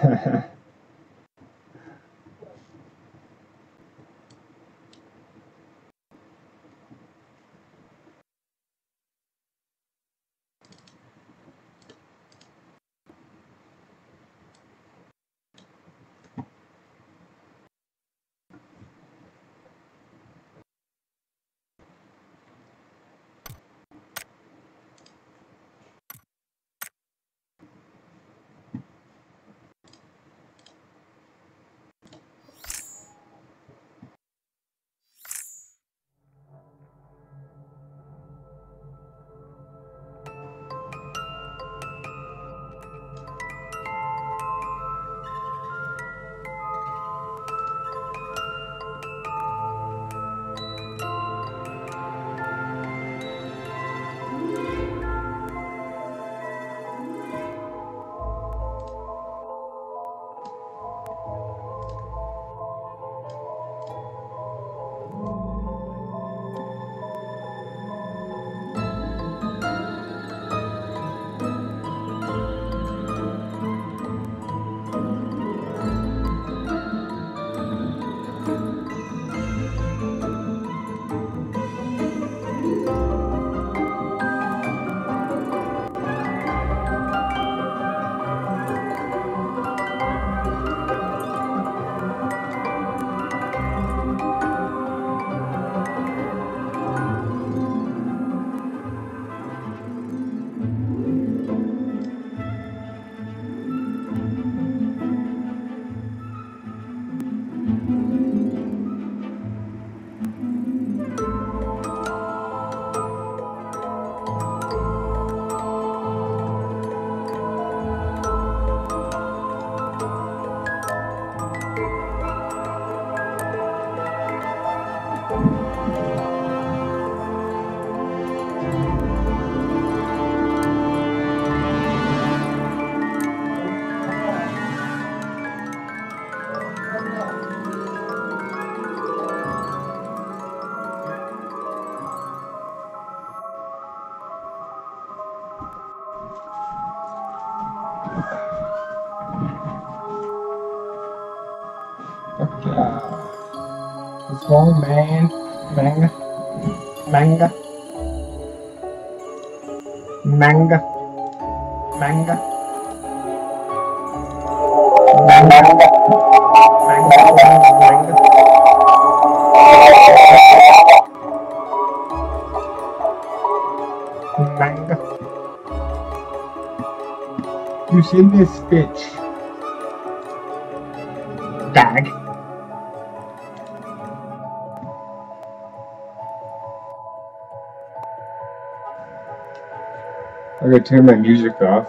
It's going, man. Manga. Manga. Manga. Manga. Manga. Manga. Manga. You seen this bitch? Dag. I gotta turn my music off.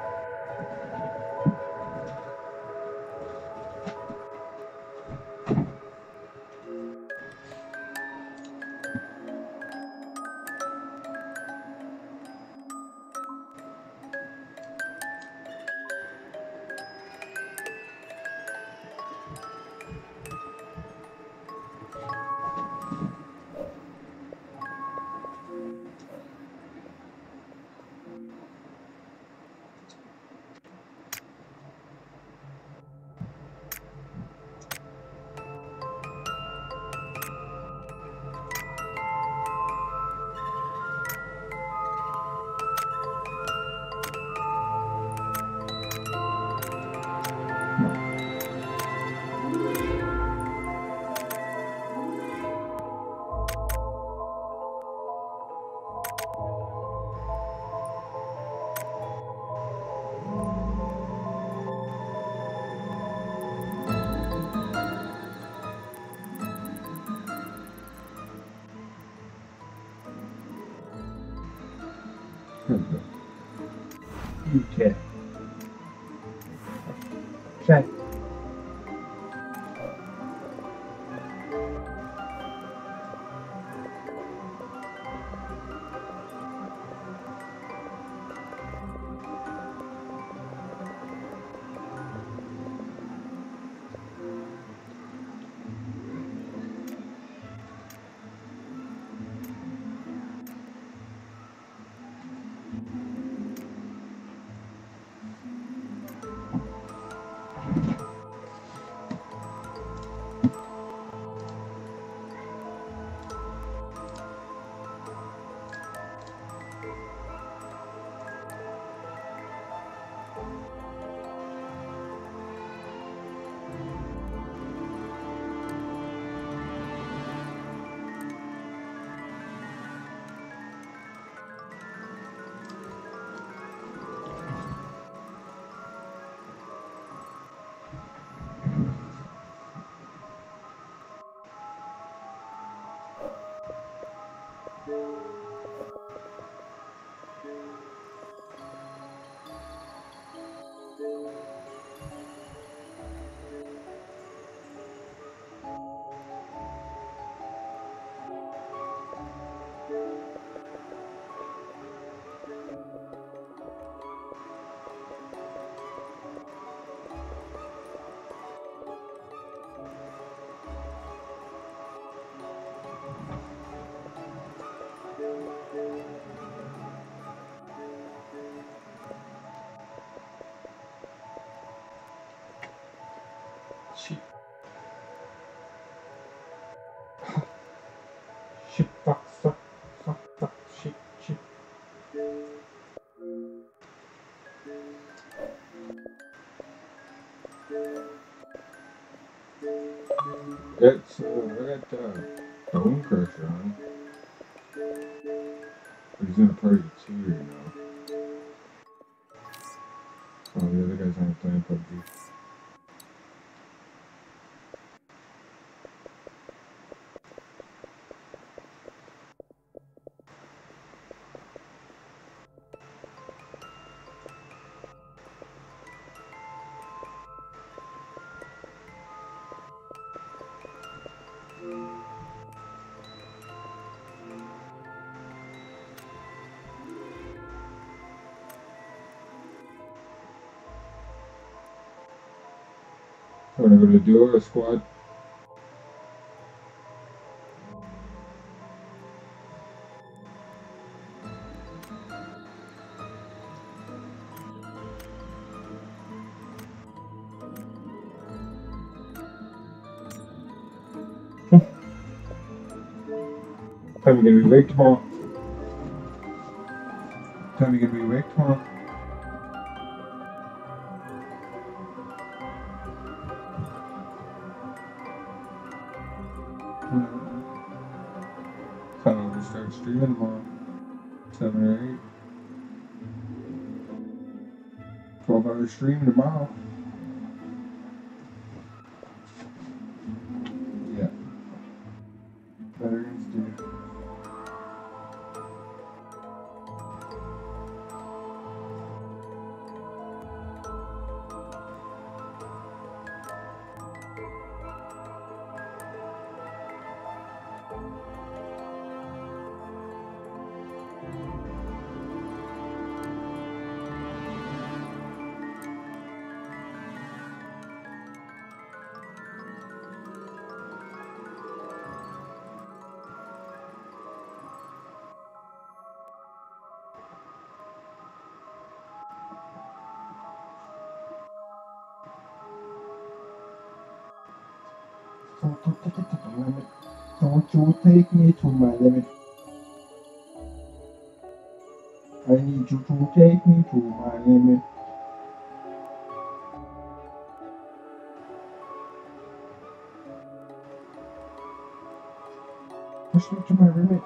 Okay. Okay. That's, I got Bone Crusher on. But he's in a party of 2 right now. Oh, the other guy's on playing PUBG. Wanna go to duo or squad? Time you gonna be awake tomorrow? Time you gonna be awake tomorrow? Time to start streaming tomorrow. 7 or 8. 12-hour stream tomorrow. Yeah. Veterans Day. Don't you take me to my limit. I need you to take me to my limit. Push me to my limit.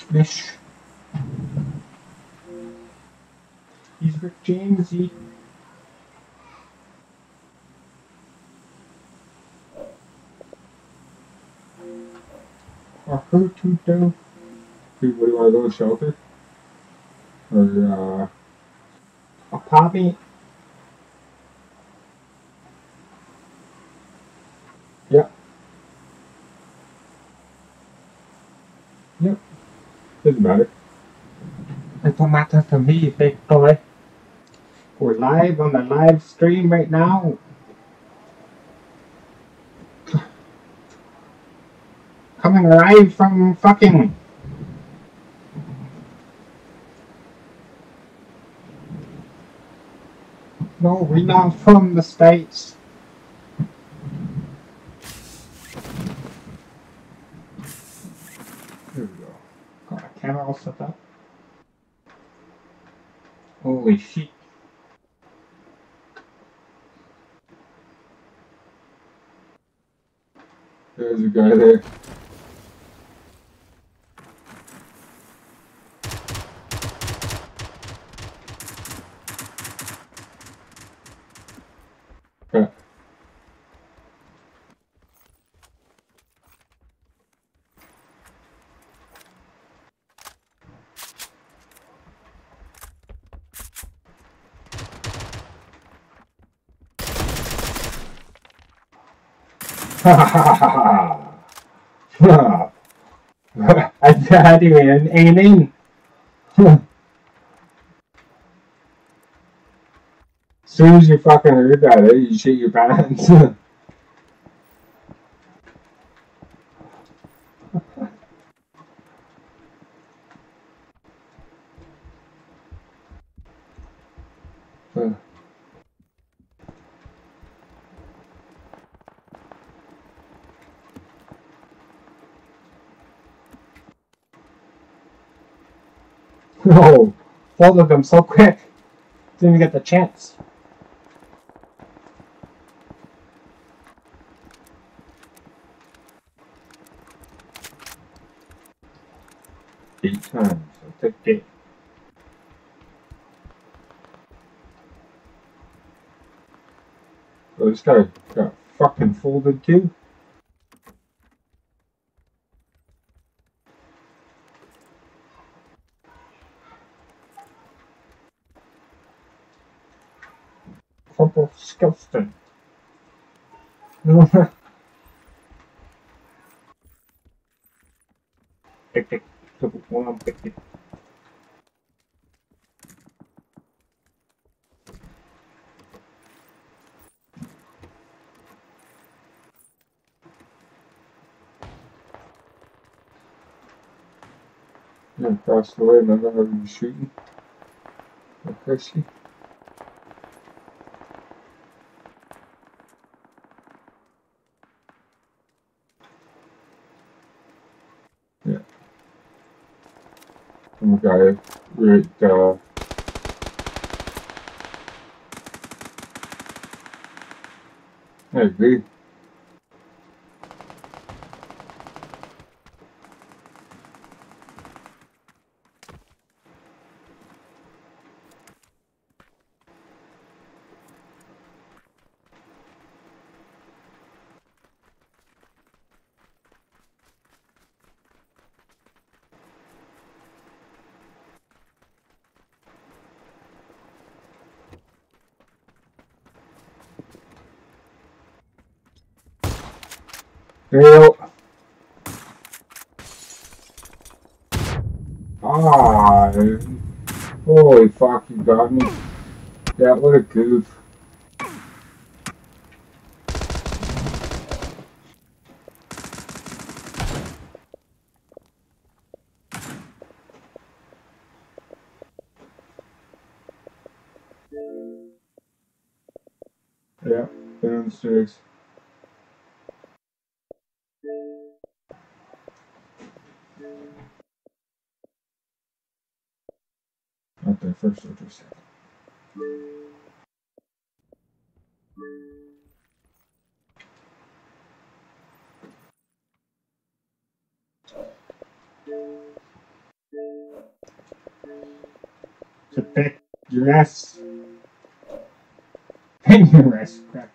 Bish. He's Rick Jamesy. Or who to do? Dude, what do you want to go to shelter? Or, a poppy? Yep. Yep. Doesn't matter. It don't matter to me, big boy. We're live on the live stream right now. Coming live from fucking... No, we're not from the States. There we go. Got a camera all set up. Holy shit. There's a guy there. Okay. I had you in, aim in. As soon as you fucking heard that, you shit your pants. No, folded them so quick. Didn't even get the chance. Eight times, I'll take it. Oh, this guy got fucking folded too. Crumple Skelston. Tick tick. One tick tick. Yeah, across the way, remember how he was shooting? Like crazy. Yeah. Some guy right, I agree. Fail. Ah, holy fuck, you got me. Yeah, what a goof. Yeah, downstairs. Not there first, or just second. Protect your ass. And your ass crap.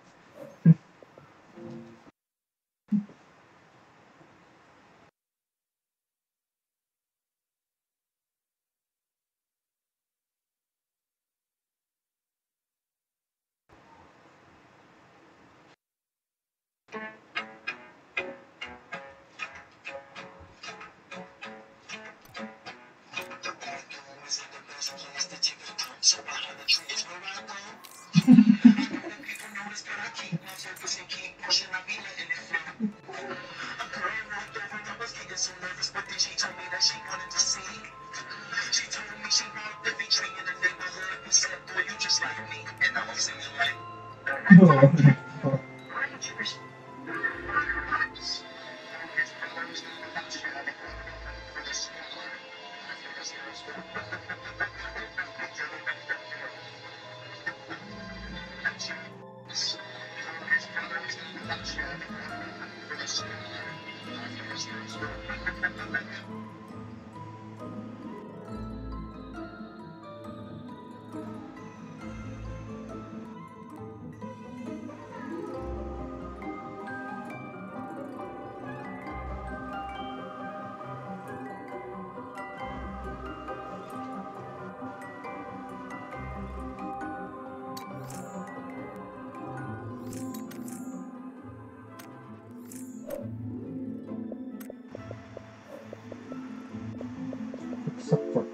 Except for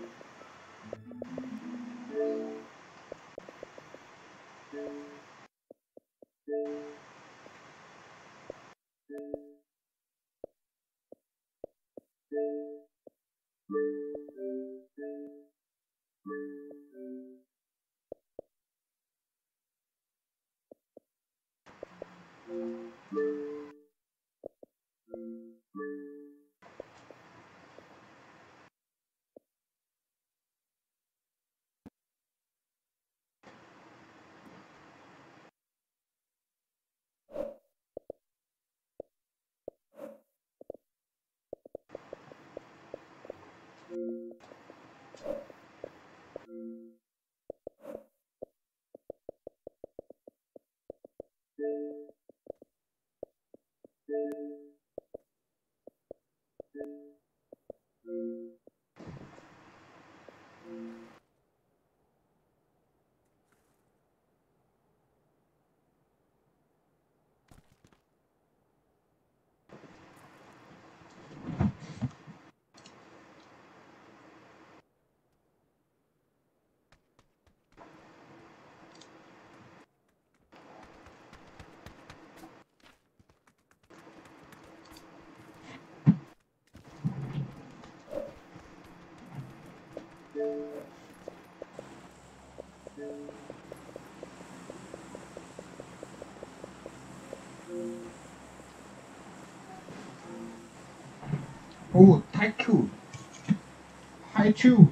oh, Taichu. Taichu.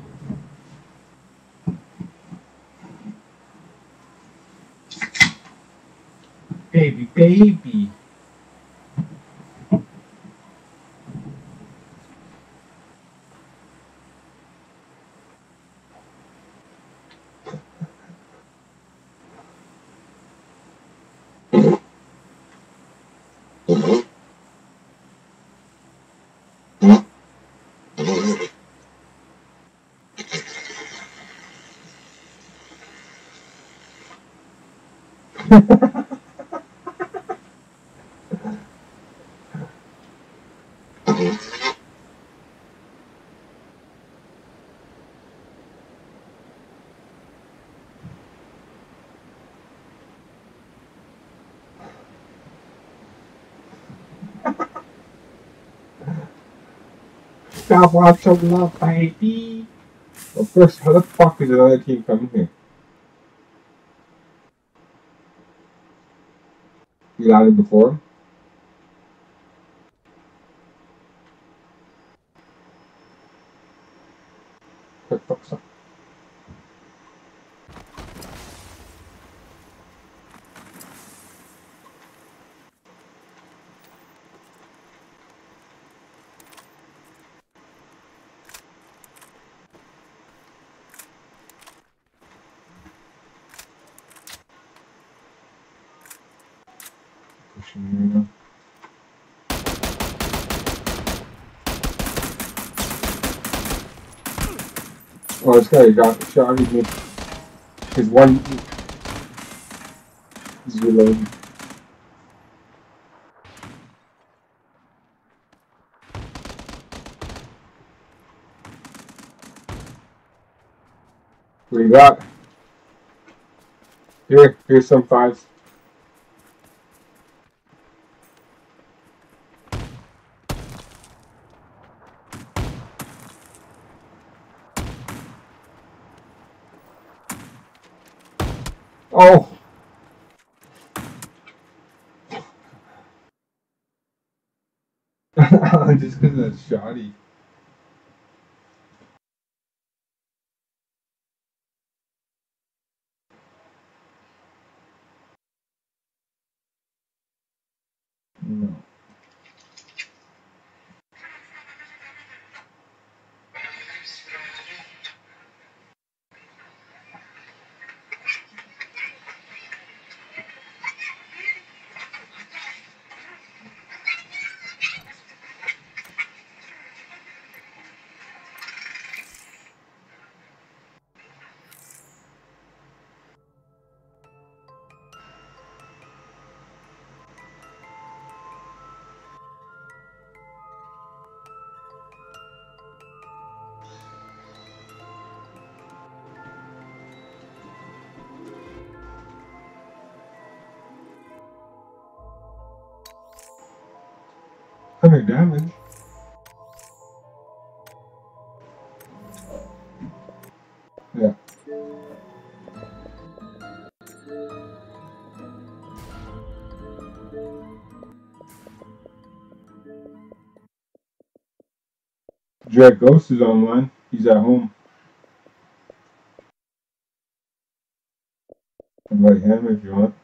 Baby. Gotta watch some love, baby. Well, first, how the fuck is another team coming here? You landed before him? Quick fuck stuff. pushing me right now. Oh, this guy got shot at me. His one is reloading. What do you got? Here's some fives. Oh! Just because that's shoddy. No. Under damage. Yeah. Dread Ghost is online. He's at home. Invite him if you want.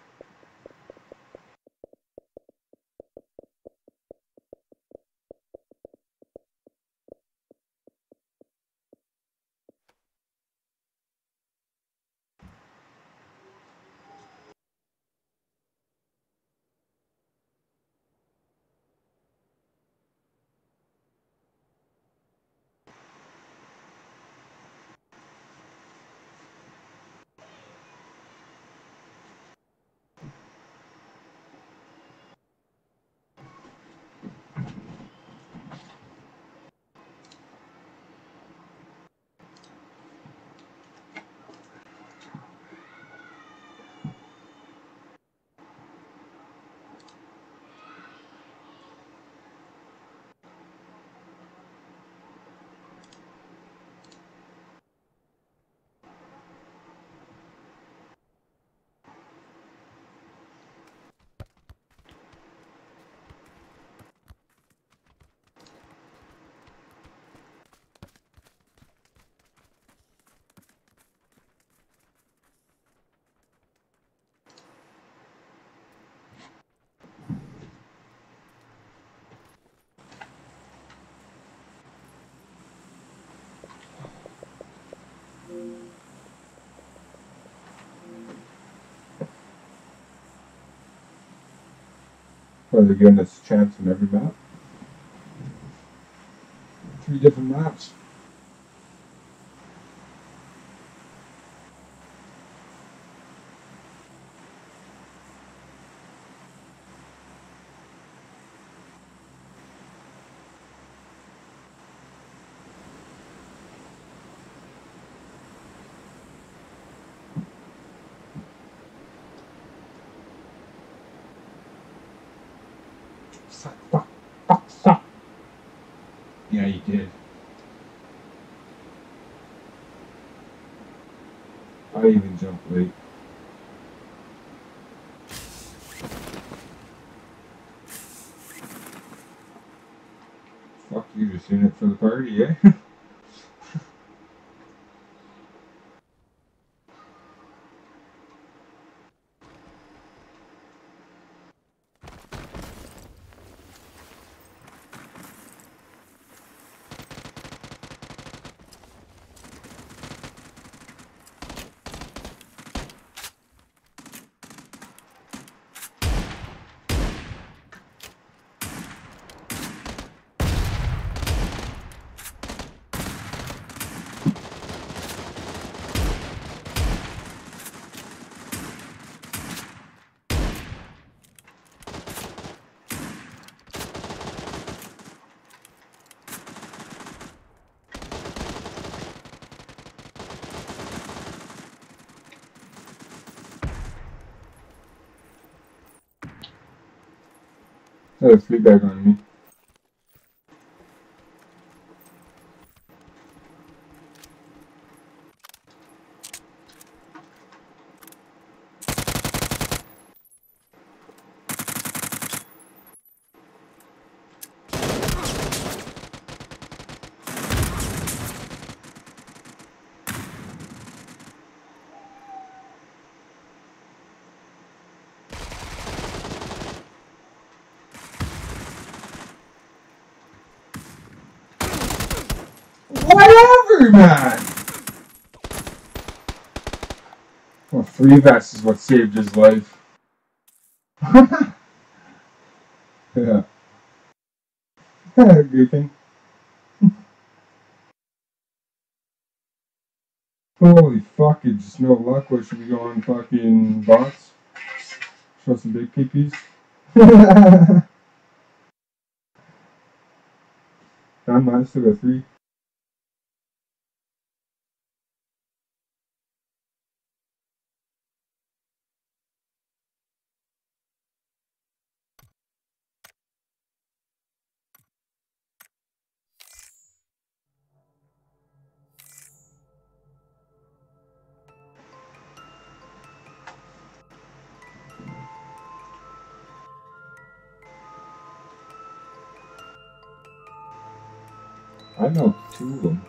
Well, they're giving us a chance on every map. 3 different maps. Fuck. Yeah, you did. I even jumped late. Fuck, you just in it for the party, eh? I had a flea bag on me. Whatever, man! Well, 3 vests is what saved his life. Yeah. Good thing. Holy fuck, it's just no luck. What, should we go on fucking bots? Show some big peepees? I'm on, still got 3. I know 2 of them.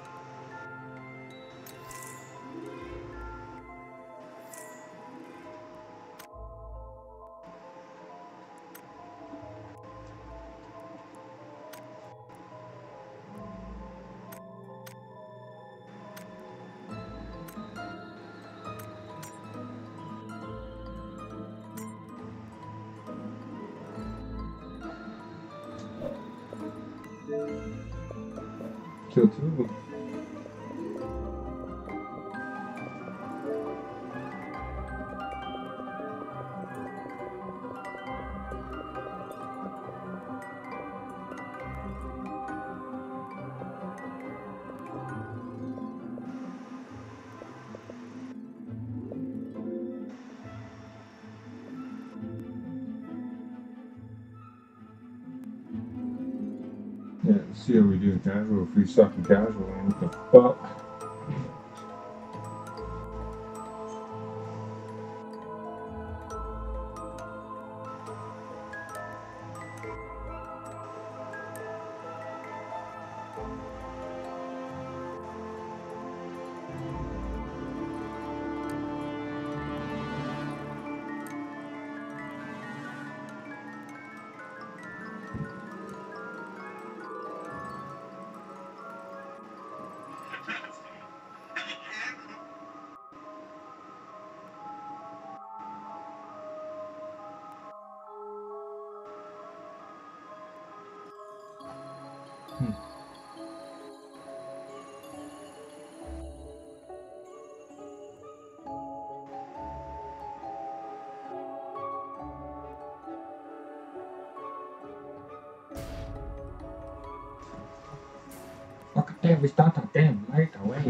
Kill 2 of them. Yeah, let's see how we do in casual. If we suck in casual, then what the fuck? Fuck damn, we start a damn right away.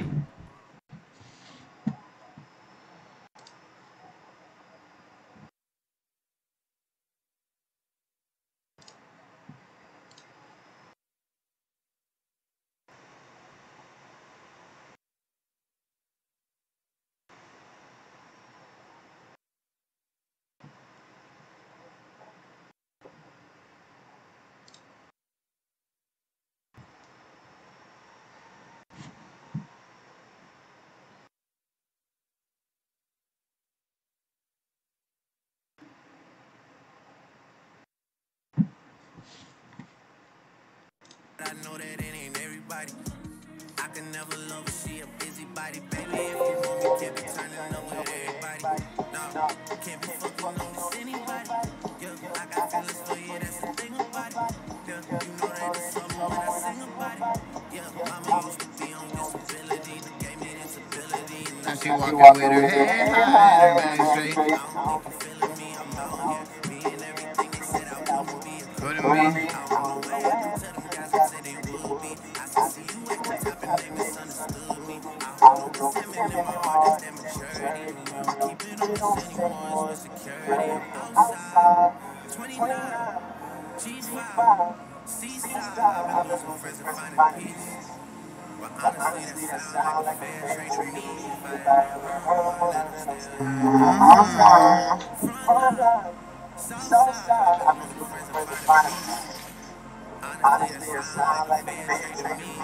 I know that it ain't everybody. I can never love her, she a busybody. Baby, if you want me, can't be turning up with everybody. No, can't be fucking on with anybody. Yeah, I got feelings for you, that's the thing about it. Yeah, you know that it's something when I sing about it. Yeah, mama used to be on disability, but gave me this ability. Now she walking with her head high and her belly straight. I don't think you feeling me, I'm out here. Being everything they said I wanna be. Putting me out on the way, I can tell them guys that said they would be. I can see you at the top and they misunderstood me. I hold no resentment in my heart, that's that maturity. We don't keep it on us anymore, it's with security. I'm outside, 29. G5, seaside, I've been looking for friends and finding peace. But honestly, that sound like a fair trade to me. If I ever heard one, let them steal. Front line, south side, I've been looking for friends and finding peace. Honestly, that sound like a fair trade to me.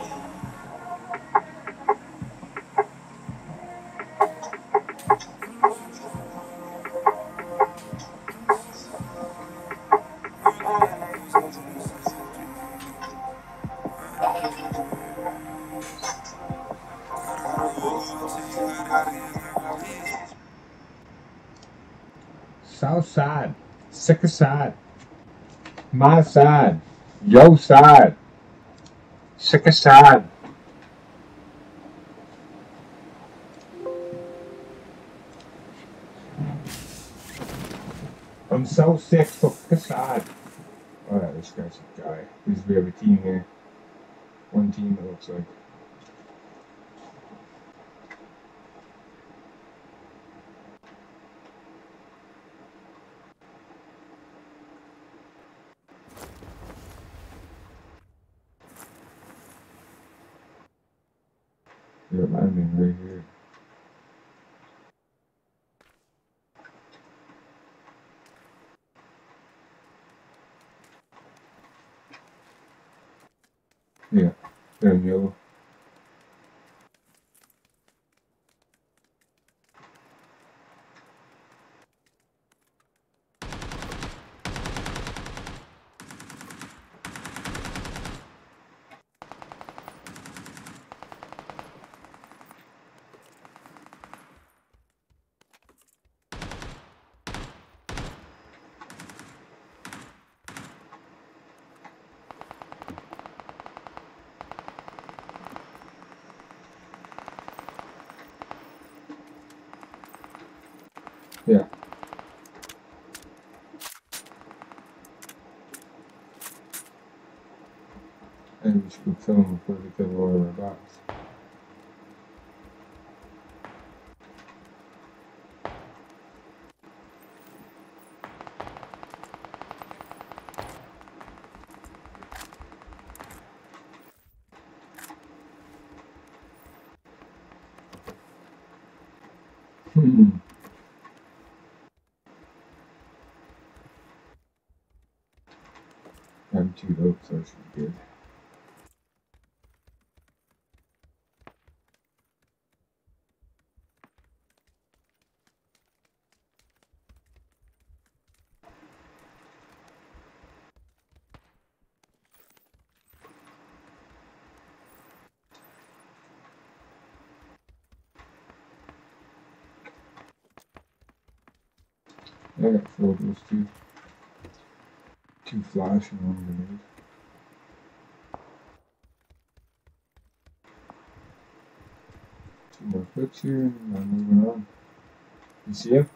South side, sicker side, my side, your side, sicker side. I'm so sick, sicker side. Alright, this guy's a guy. At least we have a team here. One team, it looks like. They're landing right here. Yeah, they're in yellow. Yeah. And we should go kill them before they kill all of our bots. I'm 2 low, so I should be good. I got 4 of those 2. 2 flash and 1 grenade. Two more clicks here, and I'm moving on. You see him?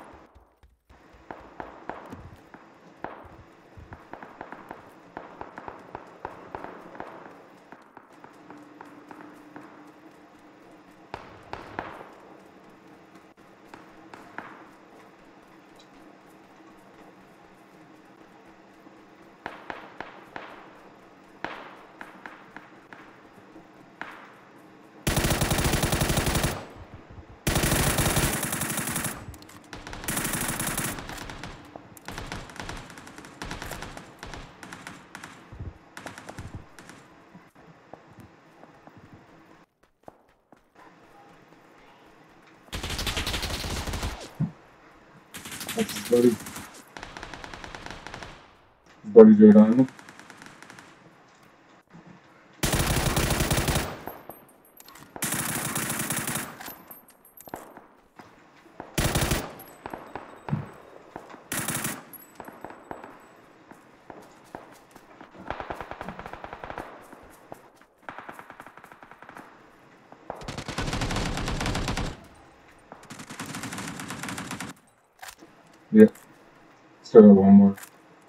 That's his buddy. His buddy's right on him. Yeah. Still got 1 more.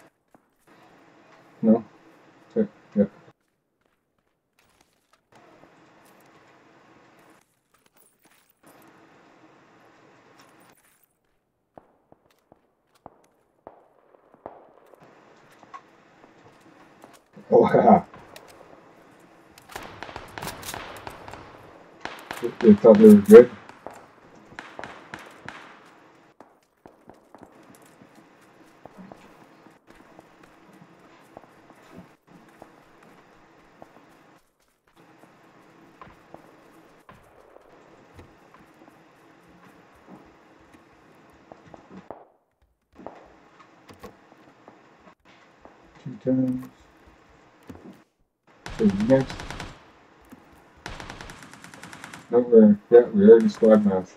No? Okay, yeah. Oh, yeah. They thought they were good. Two times. Okay, next. No, we already squad match.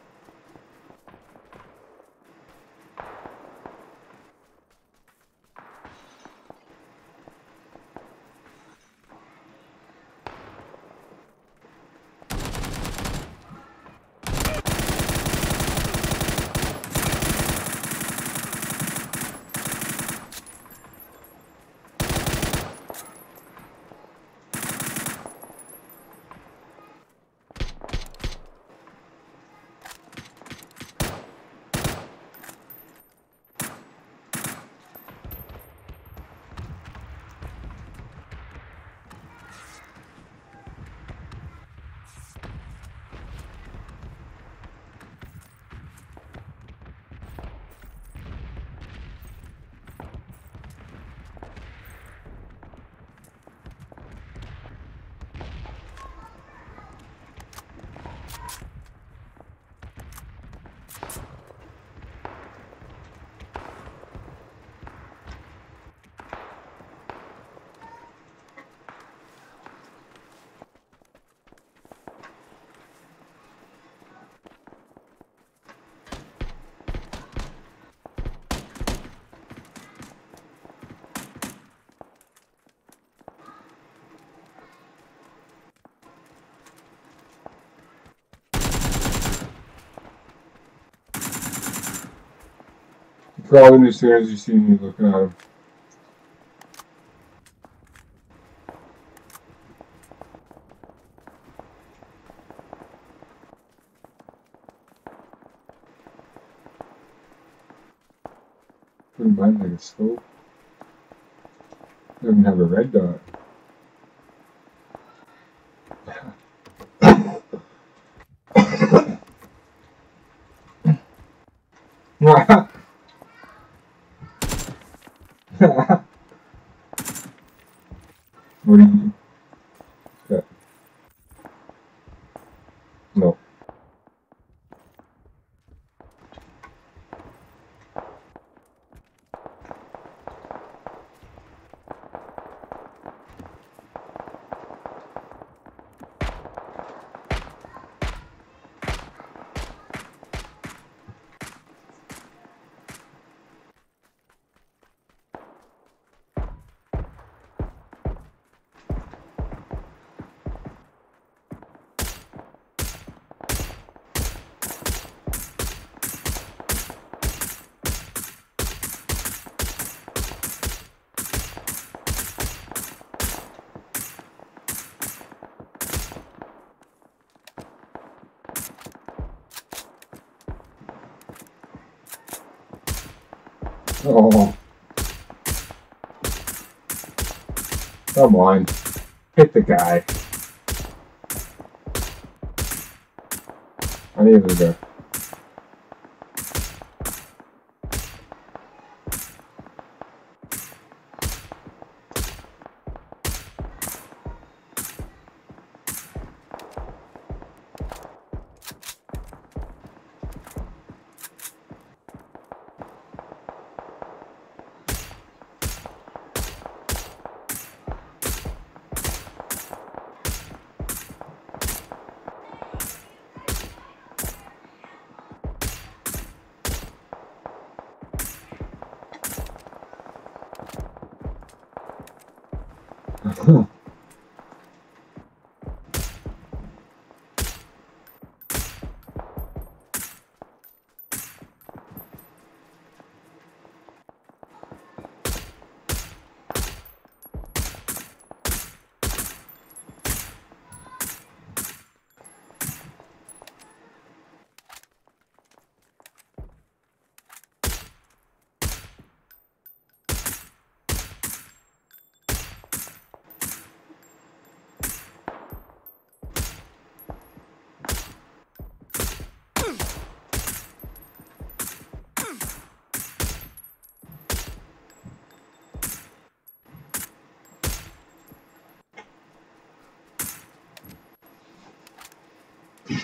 Crawl in as soon as you see me looking at him. Wouldn't mind like a scope. Doesn't have a red dot. What do you? Yeah. No. Oh. Come on. Hit the guy. I need to go.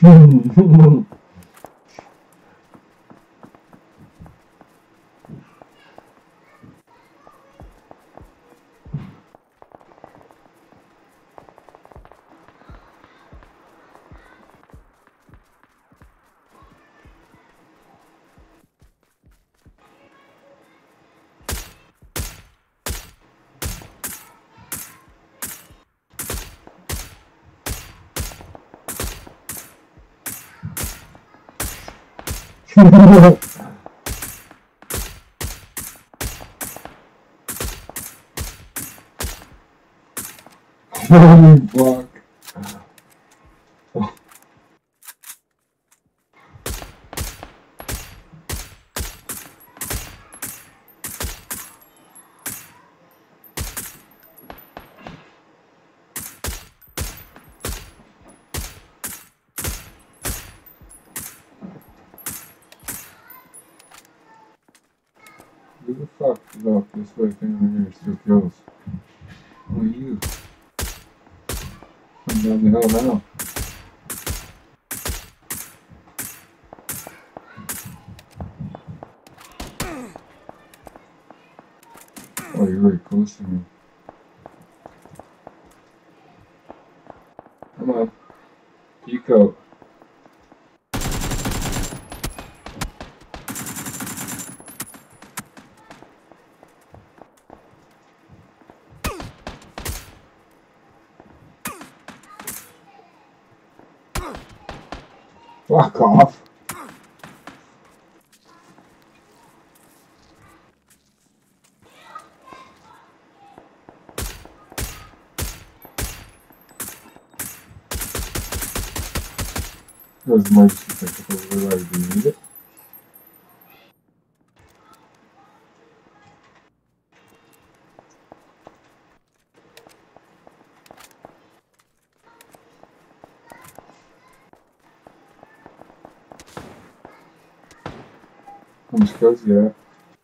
Holy fuck. Who the fuck look this way thing over here still kills? Oh, you. I'm down the hill now. Oh, you're really close to me. Come on. Peek out. Fuck off. There's emergency technical override. Do you need it? How much kills you got?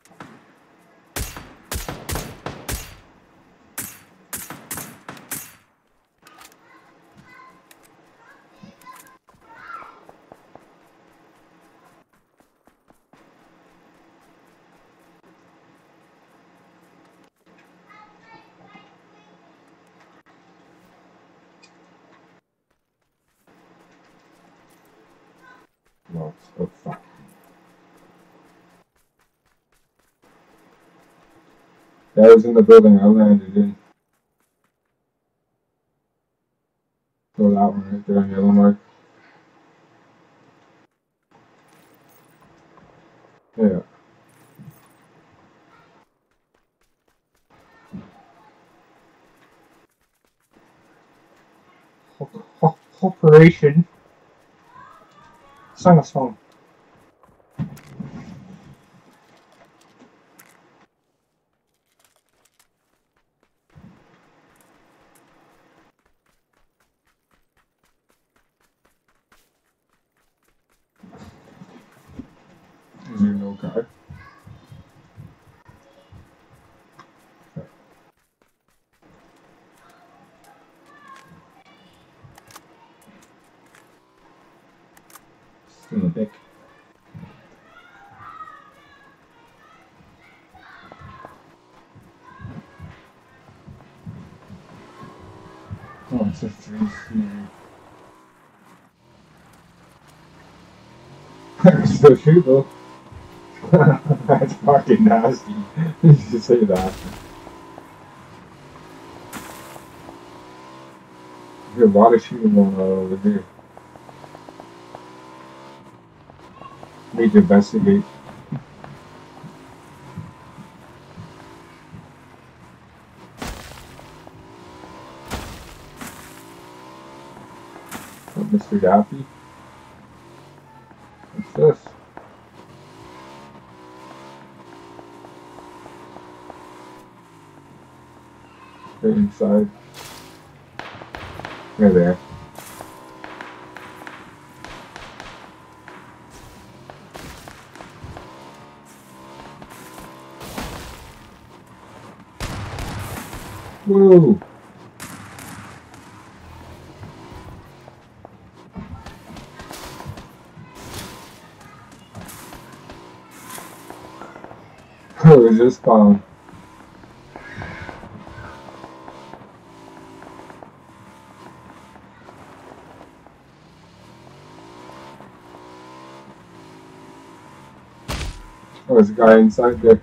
Lots. Oh fuck. That was in the building I landed in. So that one right there on yellow mark. Yeah. Operation. Sing a song. Is there no guy? In the dick. Oh, it's a 3C. I can still shoot though. That's fucking nasty. You should say that. There's a lot of shooting going on over here. Need to investigate. Oh, Mr. Daffy? What's this? Right inside. Right there. Whoa! It was just spawn. Oh, there's a guy inside there.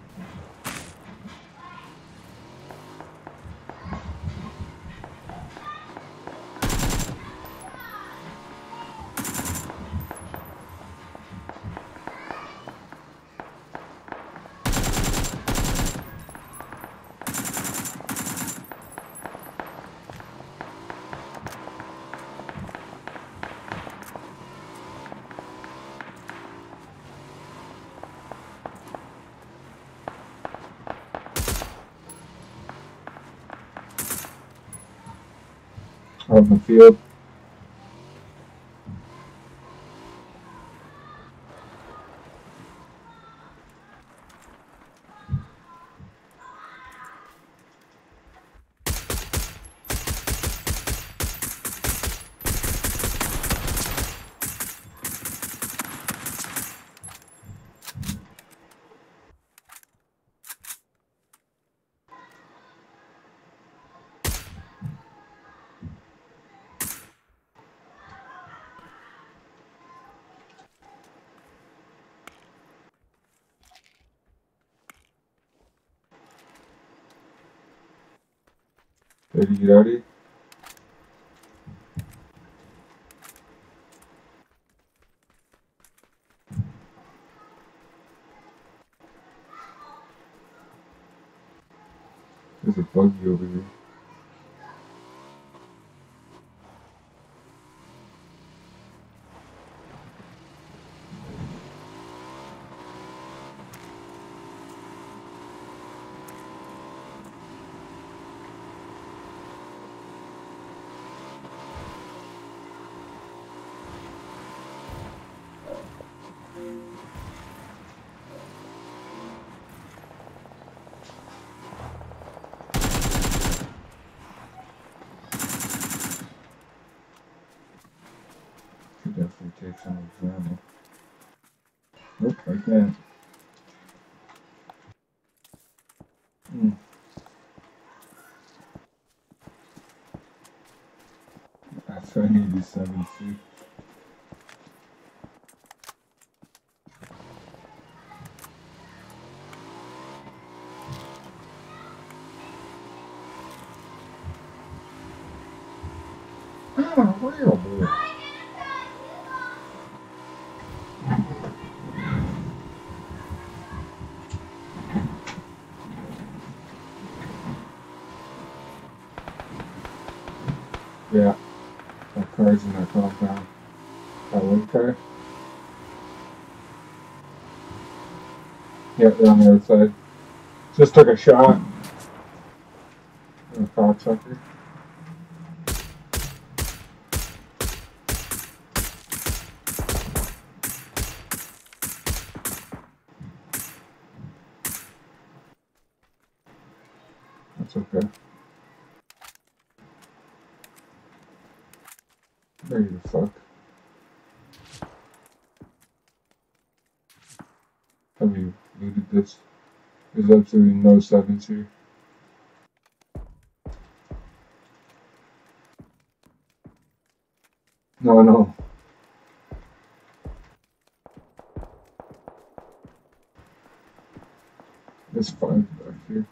Out in the field. Did you get out of here? There's a buggy over here. Could definitely take some of his ammo. Nope, I can't. That's what I need is 7C. Oh, real boy. Yeah, that car's in that compound. That one car? Yeah, they're on the other side. Just took a shot. A cocksucker. That's okay. Ready to fuck. Have you looted this? There's absolutely no sevens here. No. There's 5 back here.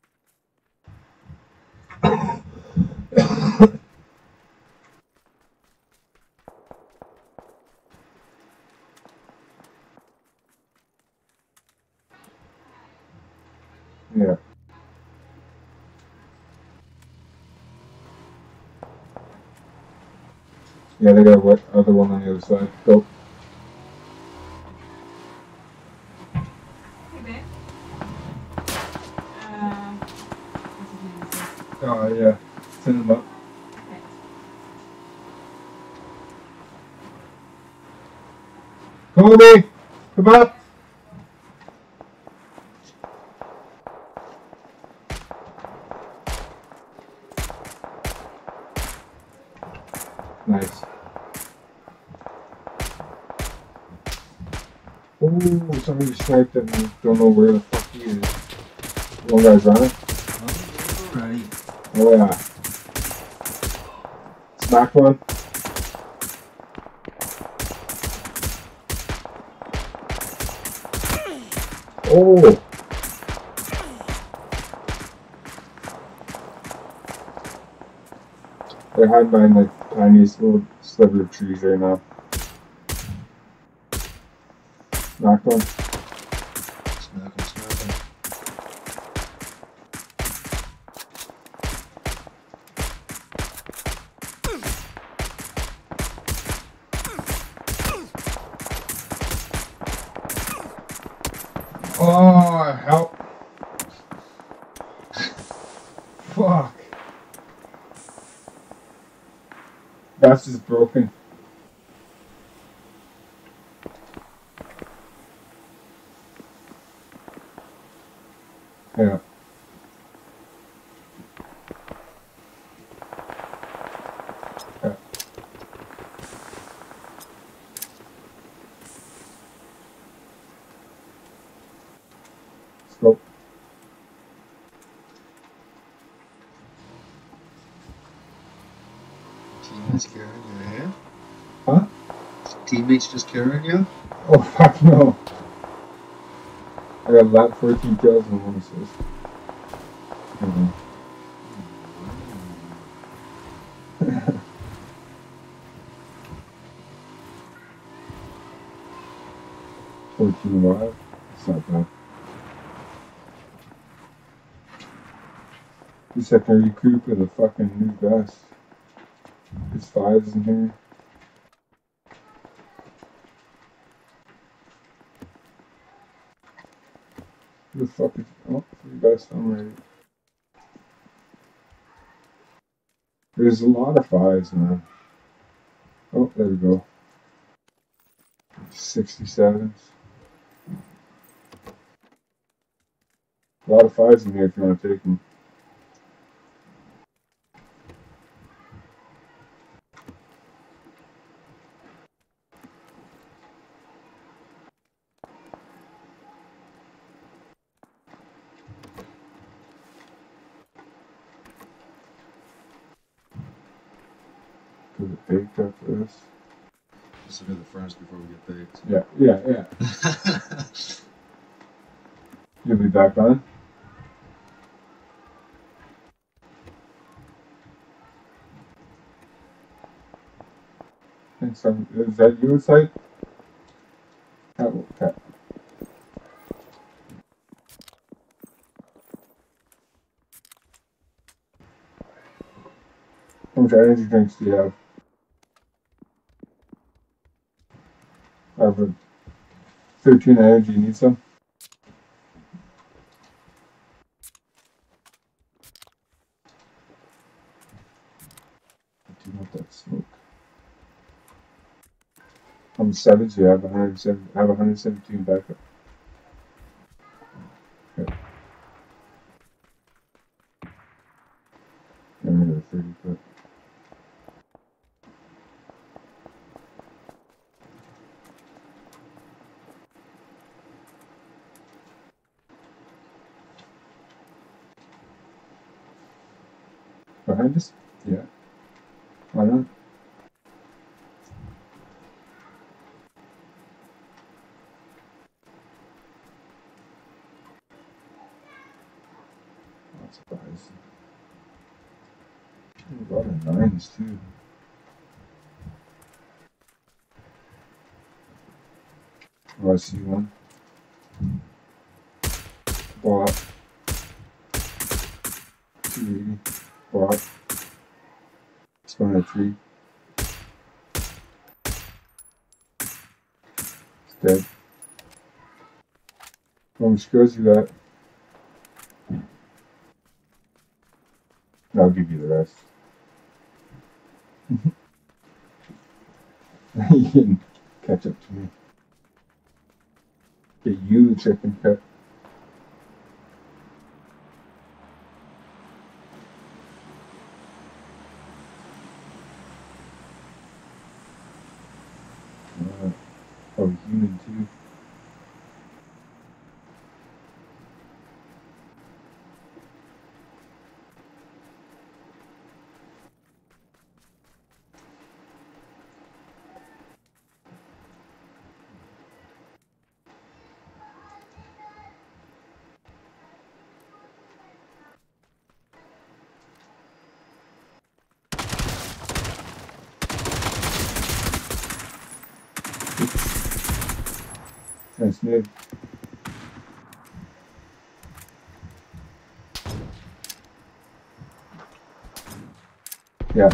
Yeah. Yeah, they got a other one on the other side. Go. Hey, babe. Oh, yeah. Send them up. Okay. Kobe! Come up! Nice. Oh, somebody sniped at me. Don't know where the fuck. He is. One guy's running. Oh, already. Oh yeah. Smack one. Oh! They're hiding behind like tiniest little sliver of trees right now. Knocked one. Smack him, smack him. Oh, help. Fuck. That's just broken. Yeah. Yeah. Let's go. Teammates carrying you, eh? Huh? Teammates just carrying you? Oh, fuck no. I got lap 14 kills and one assist. Mm-hmm. 14 alive. It's not bad. Just have to recoup with a fucking new vest. There's fives in here. Who the fuck is... Oh, free vest, I'm ready. There's a lot of fives, man. Oh, there we go. 67s. A lot of fives in here if you want to take them. Put it baked after this. This will be the first before we get baked. Yeah. You'll be back on? Is that you inside? Okay. How much energy drinks do you have? I have a 13 energy. You need some? I do want that smoke. How many sevens do you have? 107. I have 117 backup. Okay. I'm gonna go 30 foot. Behind us? Yeah. Why not? Not surprised. A lot of nines too. Oh, I see one. Bought. 280. Bought. Spawn at 3. It's dead. How much goes you got? I'll give you the rest. You can catch up to me. Get you the chicken cut. Oh, human too. Smooth. Yeah.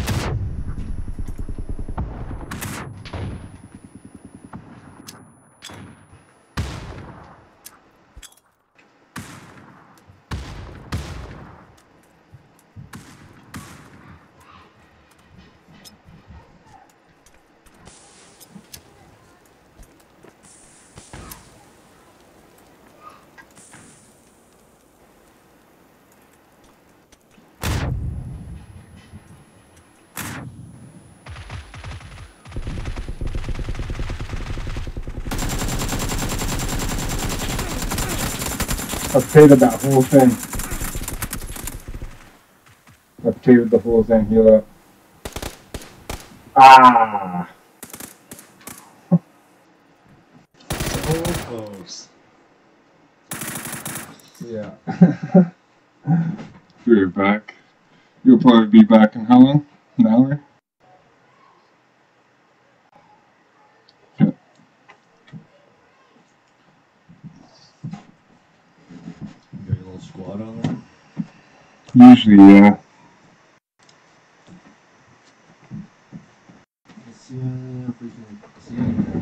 I've cleared that whole thing. I've cleared the whole thing. Heal up. Ah! So close. Yeah. You're back. You'll probably be back in how long? An hour? Got your little squad on there? Usually, yeah. Let's see if we can see anything.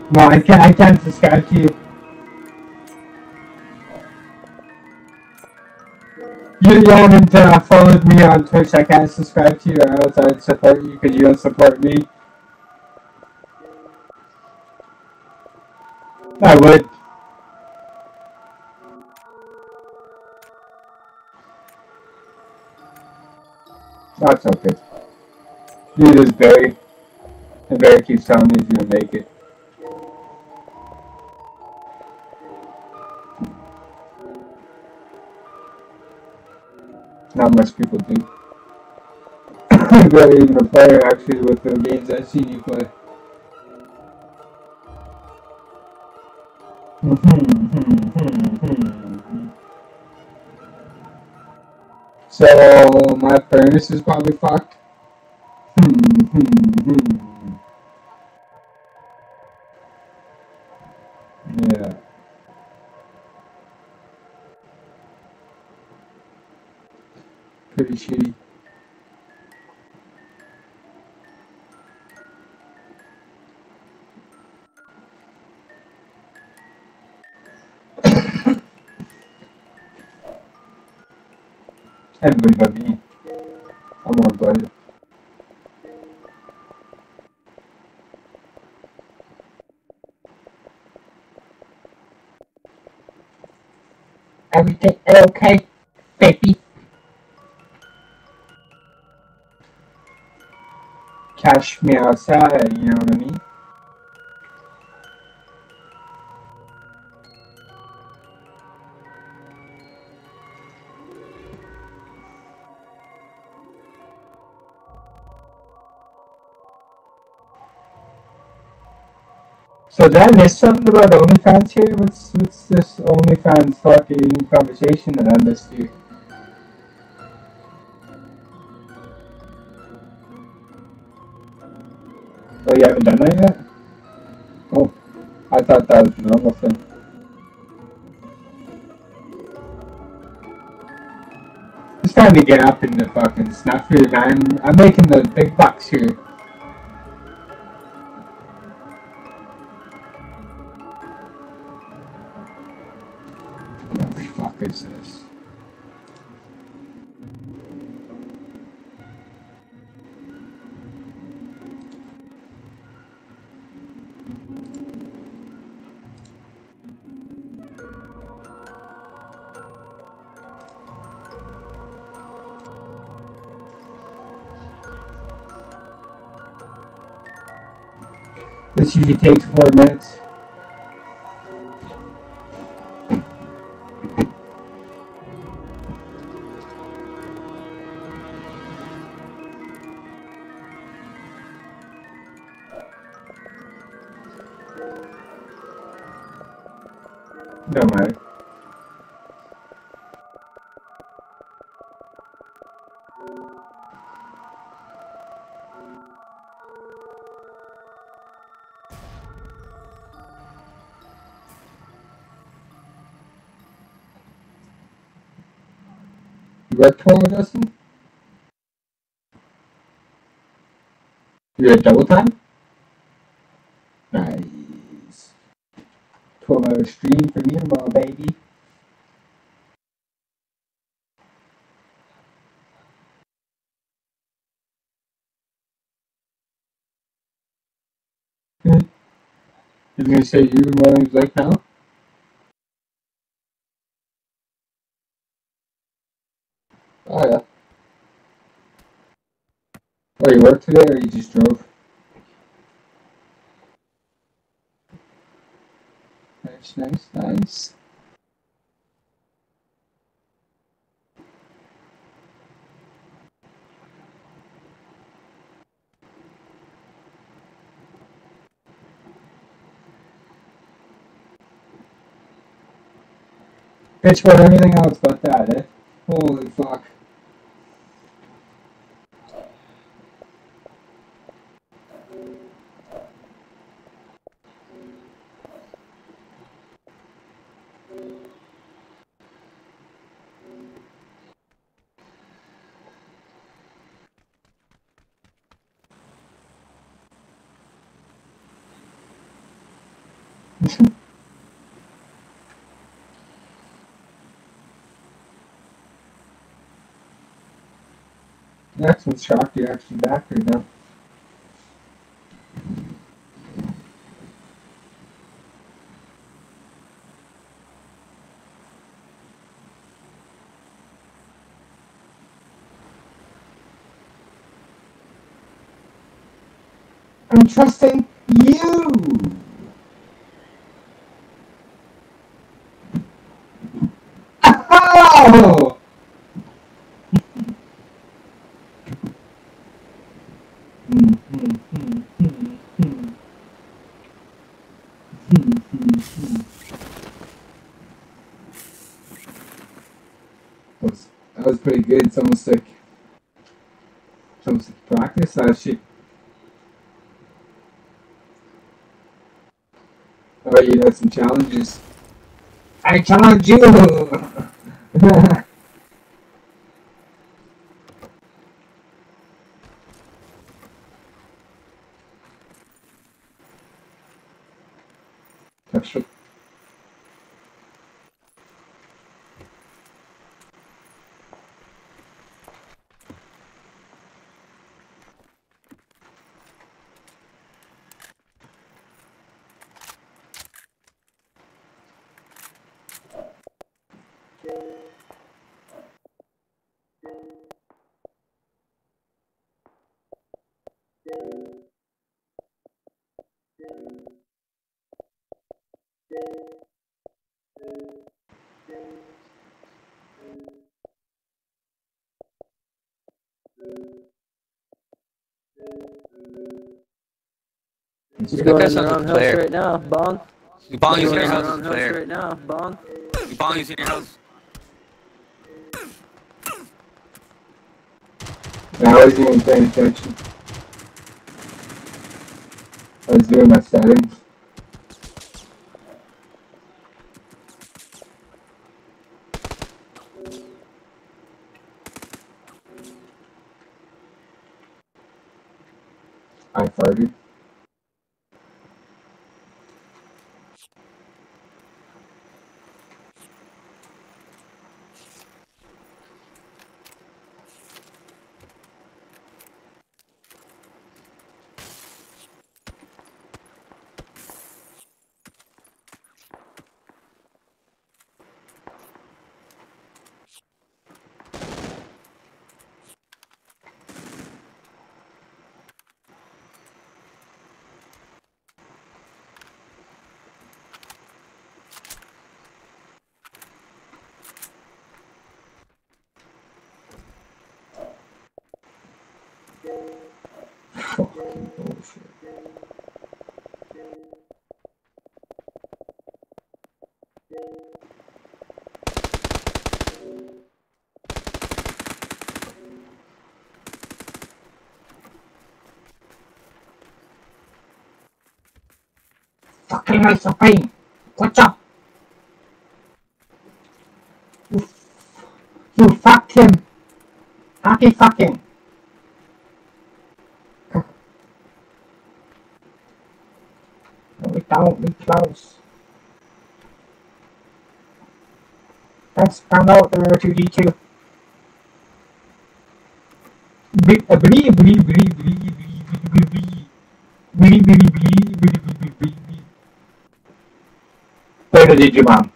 No, I can't subscribe to you. You haven't followed me on Twitch. I can't subscribe to you, or else I'd support you because you don't support me. I would. That's okay. You just Barry. And Barry keeps telling me he's gonna make it. Not much people do. Barry even a player actually with the games I've seen you play. So my furnace is probably fucked. Yeah. Pretty shitty. Everybody but me. I'm more blooded. Everything okay, baby? Catch me outside, you know what I mean? So did I miss something about OnlyFans here? What's this OnlyFans fucking conversation that I missed here? Oh, you haven't done that yet? Oh, I thought that was a normal thing. It's time to get up in the fucking snafu, man. I'm making the big bucks here. What the fuck is this? This usually takes 4 minutes. Don't matter. You work tomorrow, Justin? You're at double time? Nice. 12-hour stream for me tomorrow, baby. You're gonna say you and what he's like now? Oh yeah. Oh, you worked today or you just drove? Nice, nice, nice. Bitch about everything else but that, eh? Holy fuck. That's what's shocked you're actually back right now. I'm trusting you! Oh! That was pretty good. It's almost like practice that shit. Oh, you had some challenges. I challenge you! Actually. You're going in your own house right now, Bong. Bong is in your house right now, Bong. Bong is in your house. I wasn't even paying attention. I was doing my settings. I farted. Fucking bullshit. Fucking nice of pain. What's up? You fucked him. Happy fucking. Don't be close. Let's find out there 2D2. Where the Digimon?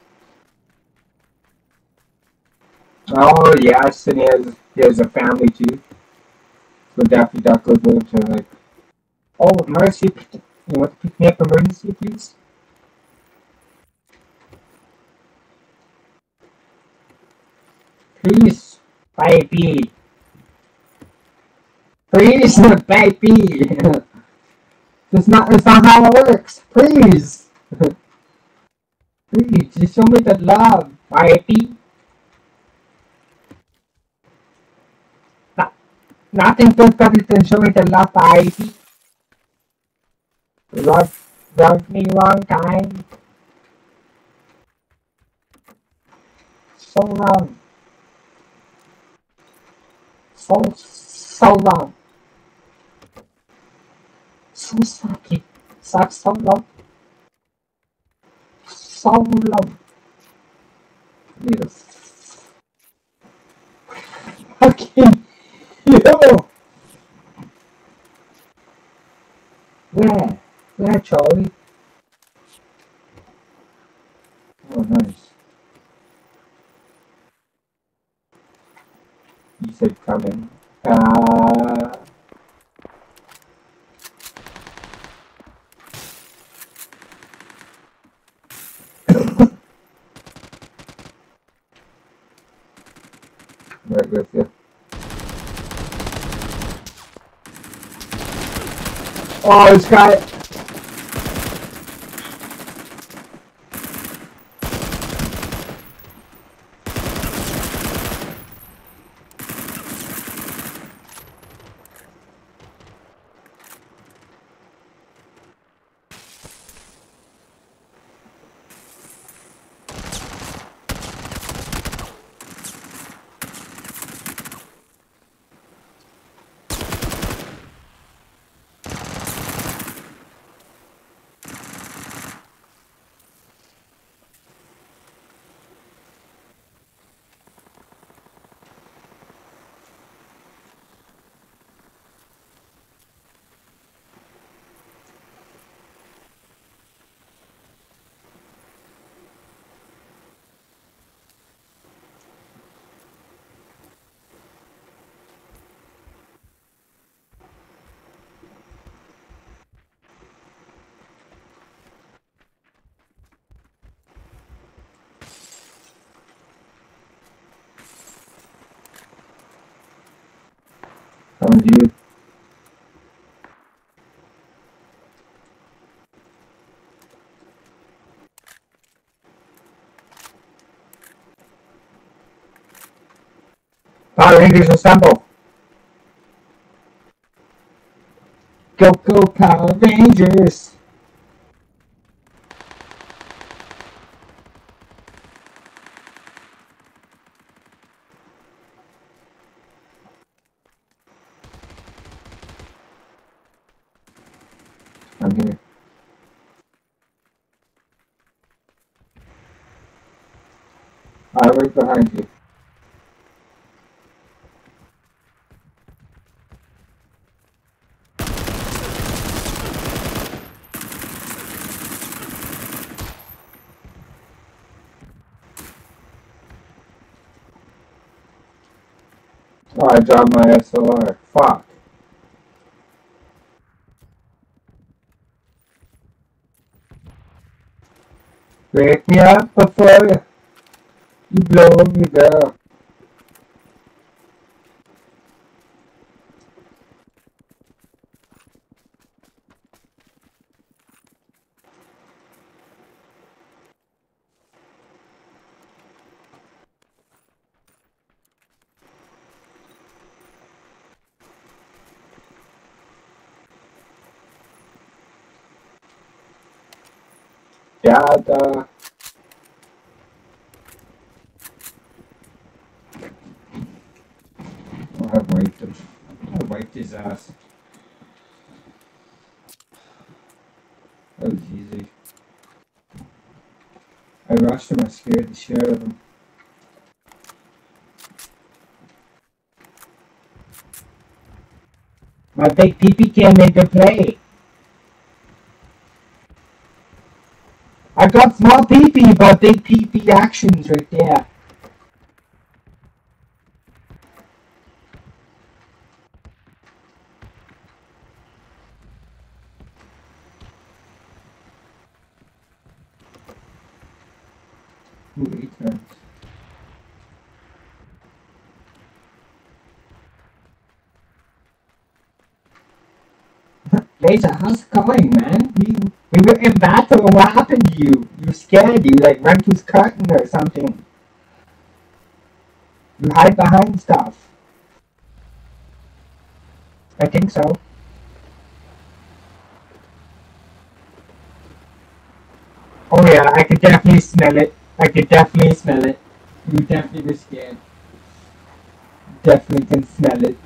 Oh yes, and he has a family too. So Daffy Duck would live to like, oh Mercy, you want to pick me up emergency please? Please, baby. Please, baby. That's not how it works. Please. Please, just show me the love, baby. Nothing but better than show me the love, baby. Love me long time. So long. So long. So sucky. Sucks so long. loud. Need a fucking yo. Where, Charlie? Oh, nice. You said come in. Right with you. Oh, this guy. Coming to you. Power Rangers assemble! Go, go, Power Rangers! I'm here. I'm right behind you. Oh, I dropped my SLR. Fuck. Wake me up before you blow me, girl. Yada. Oh, I wiped him. I wiped his ass. That was easy. I rushed him, I scared the shit out of him. My big peepee came into play. I got small peepee, but big peepee actions right there. Ooh, 8 turns. Laser, how's it going, man? We were in battle. What happened to you? You were scared. You like ran through his curtain or something. You hide behind stuff. I think so. Oh yeah, I could definitely smell it. I could definitely smell it. You definitely were scared. Definitely can smell it.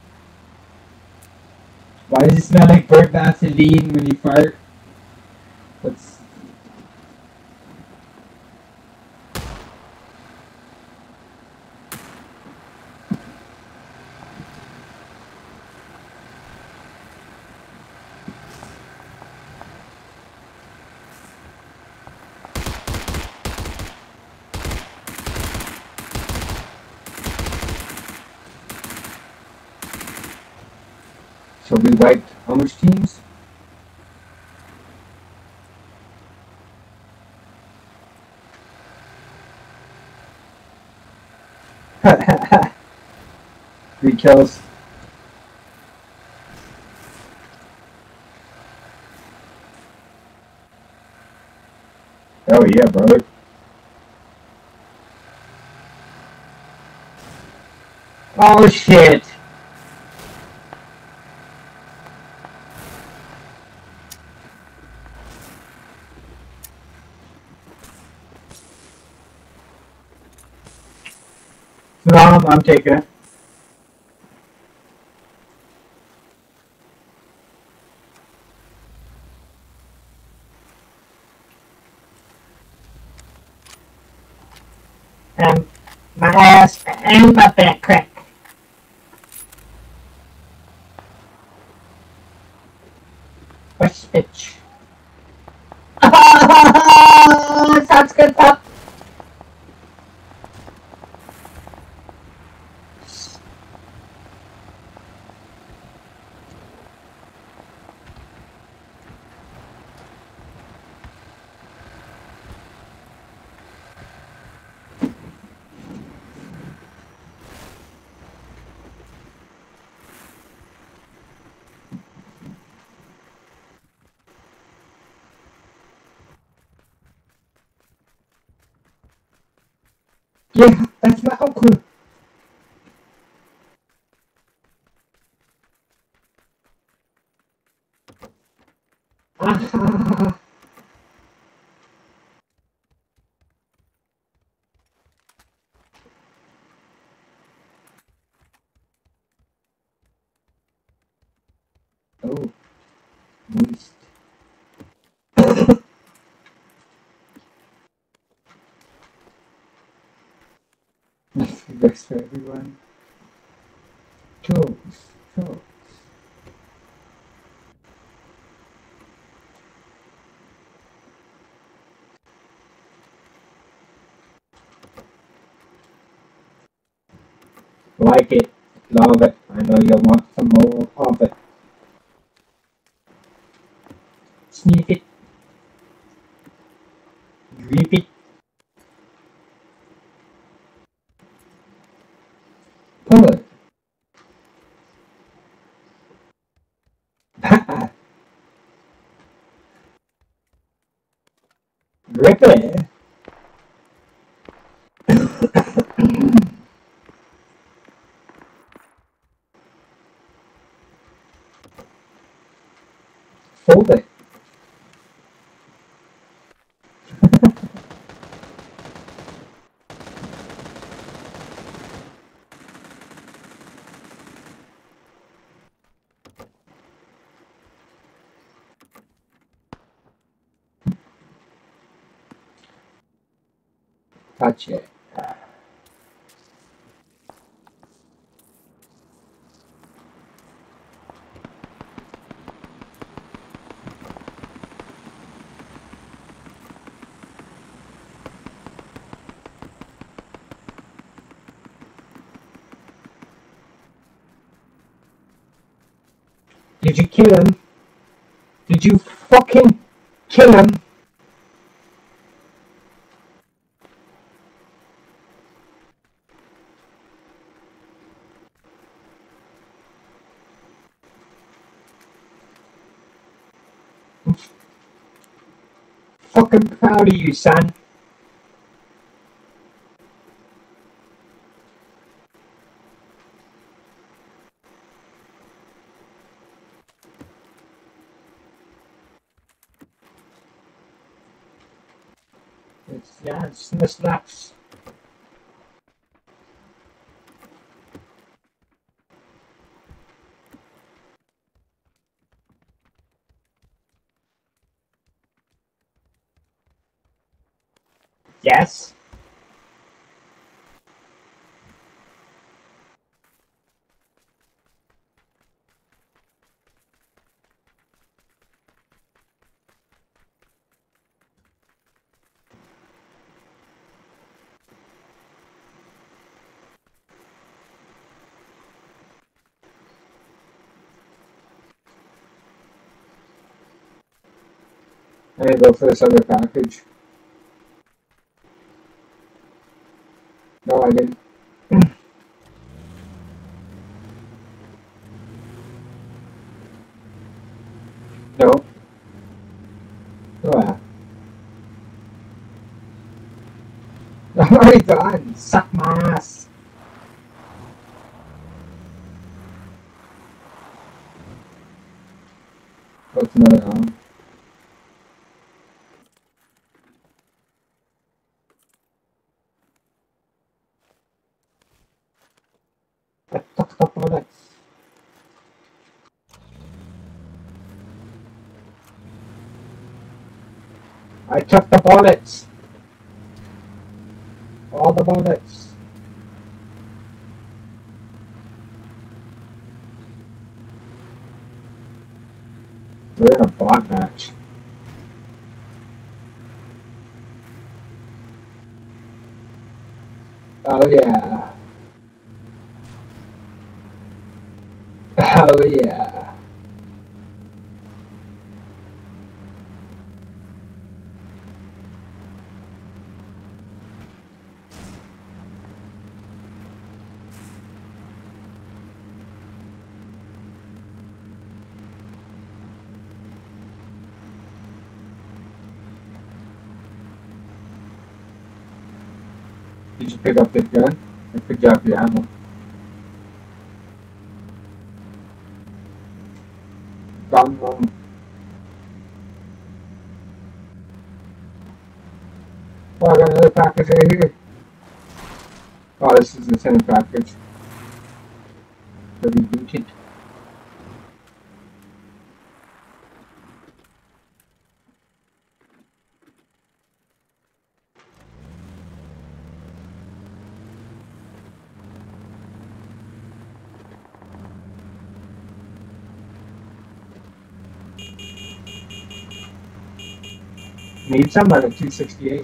Why does it smell like bird Vaseline when you fart? What's... So we wiped how much teams? Three kills. Oh yeah, brother. Oh shit. No, I'm taking it. And my ass and my back crack. What's bitch? Oh, sounds good, pup. Yeah, that's my uncle. Ah, oh, moist. That's for everyone. Toes, toes. Like it, love it. I know you'll want some more of it. Sniff it, grip it, pull it. Grip it. Fold it. Touch it. Did you kill him? Did you fucking kill him? I'm fucking proud of you, son. It's the slaps. Yes. I didn't go for this other package. No, I didn't. No. Oh, I'm already done. Suck my ass. What's another arm? I took the bullets. I took the bullets. All the bullets. We're in a bot match. Oh yeah. Oh yeah. Did you pick up that gun? I picked up the ammo. Gun room. Oh, I got another package right here. Oh, this is the same package. Pretty booted. Need some at a 268.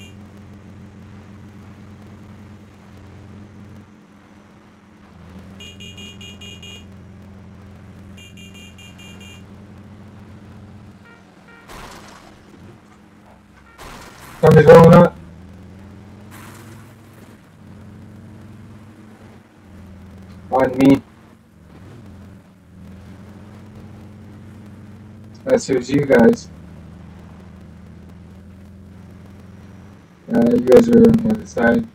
Somebody's rolling up. On me. That's who's you guys. You guys are on the other side.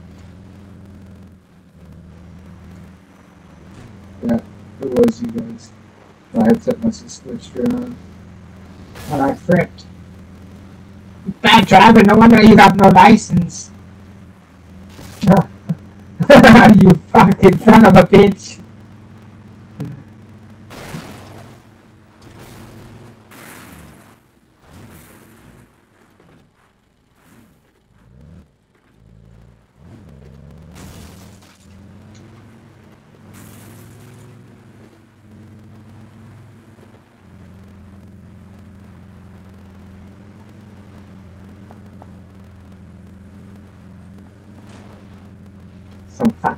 Yeah, it was you guys. My headset must have switched around. And I fricked. Bad driver, no wonder you got no license. You fucking son of a bitch. Some fuck.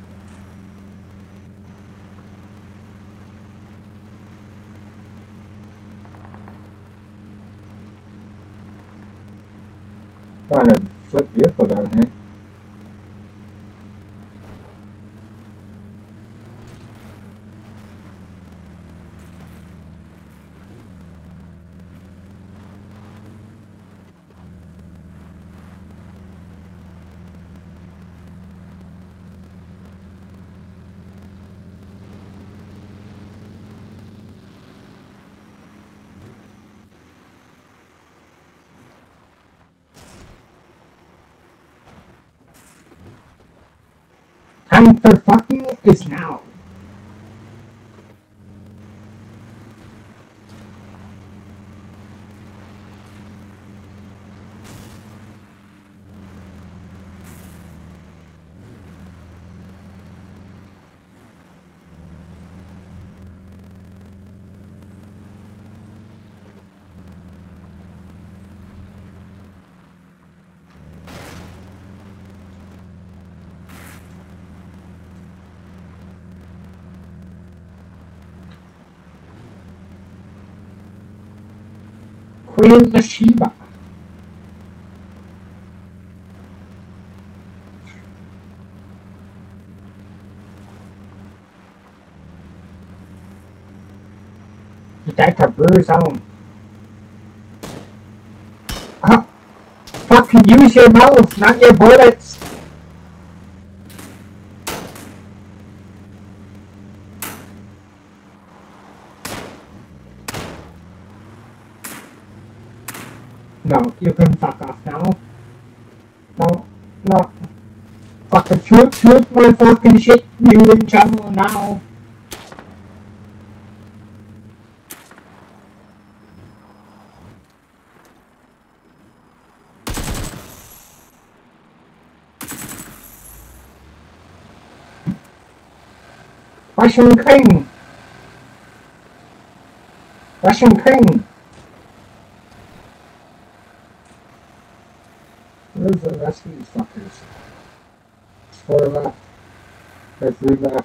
Trying to flip vehicle down here. Time for fucking is now. is the Shiba? That's a bruise on. Fucking use your mouth, not your bullets. No, you can fuck off now. No, no. Fucking shoot my fucking shit. You in trouble now. Russian King! Russian King! Where's the rest of these fuckers? There's 4 left. There's 3 left.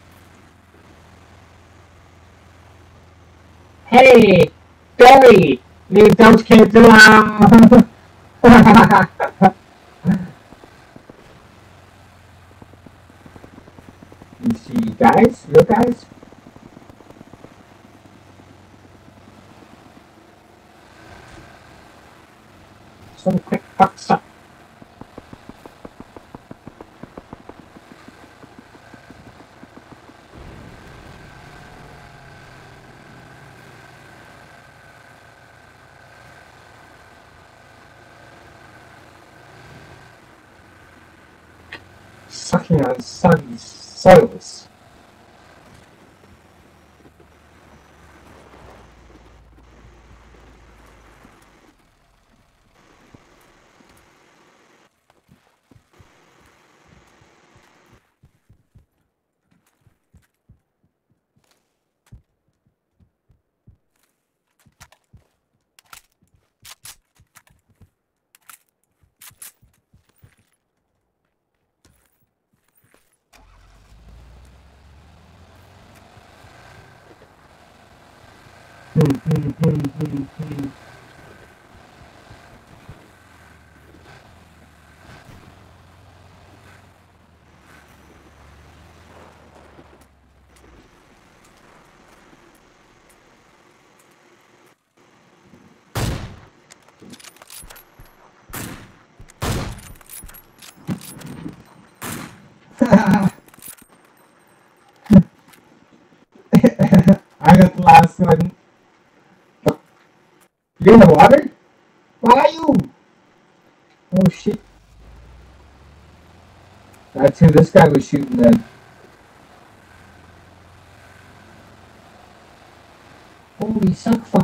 Hey! Billy! Leave those kids alone! You see, guys? You guys? Some quick fucks up. Sucking on sun's soils. I got the last one. You in the water? Where are you? Oh shit. That's who this guy was shooting at. Holy suck fuck.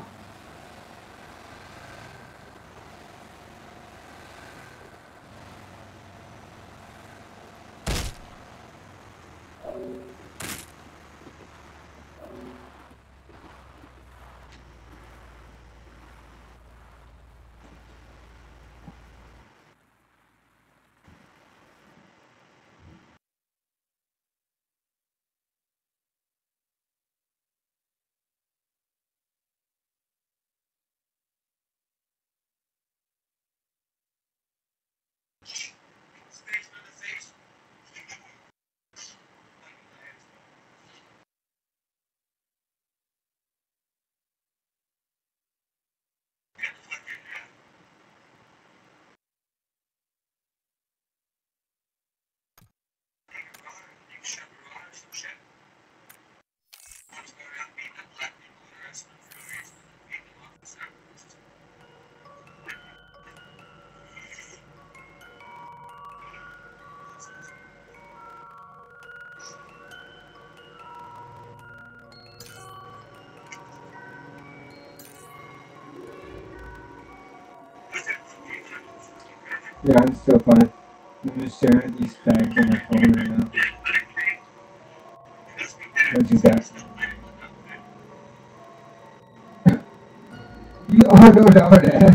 Yeah, I'm still fine. I'm just staring at these bags on my phone right now. What'd you got? You ordered over there.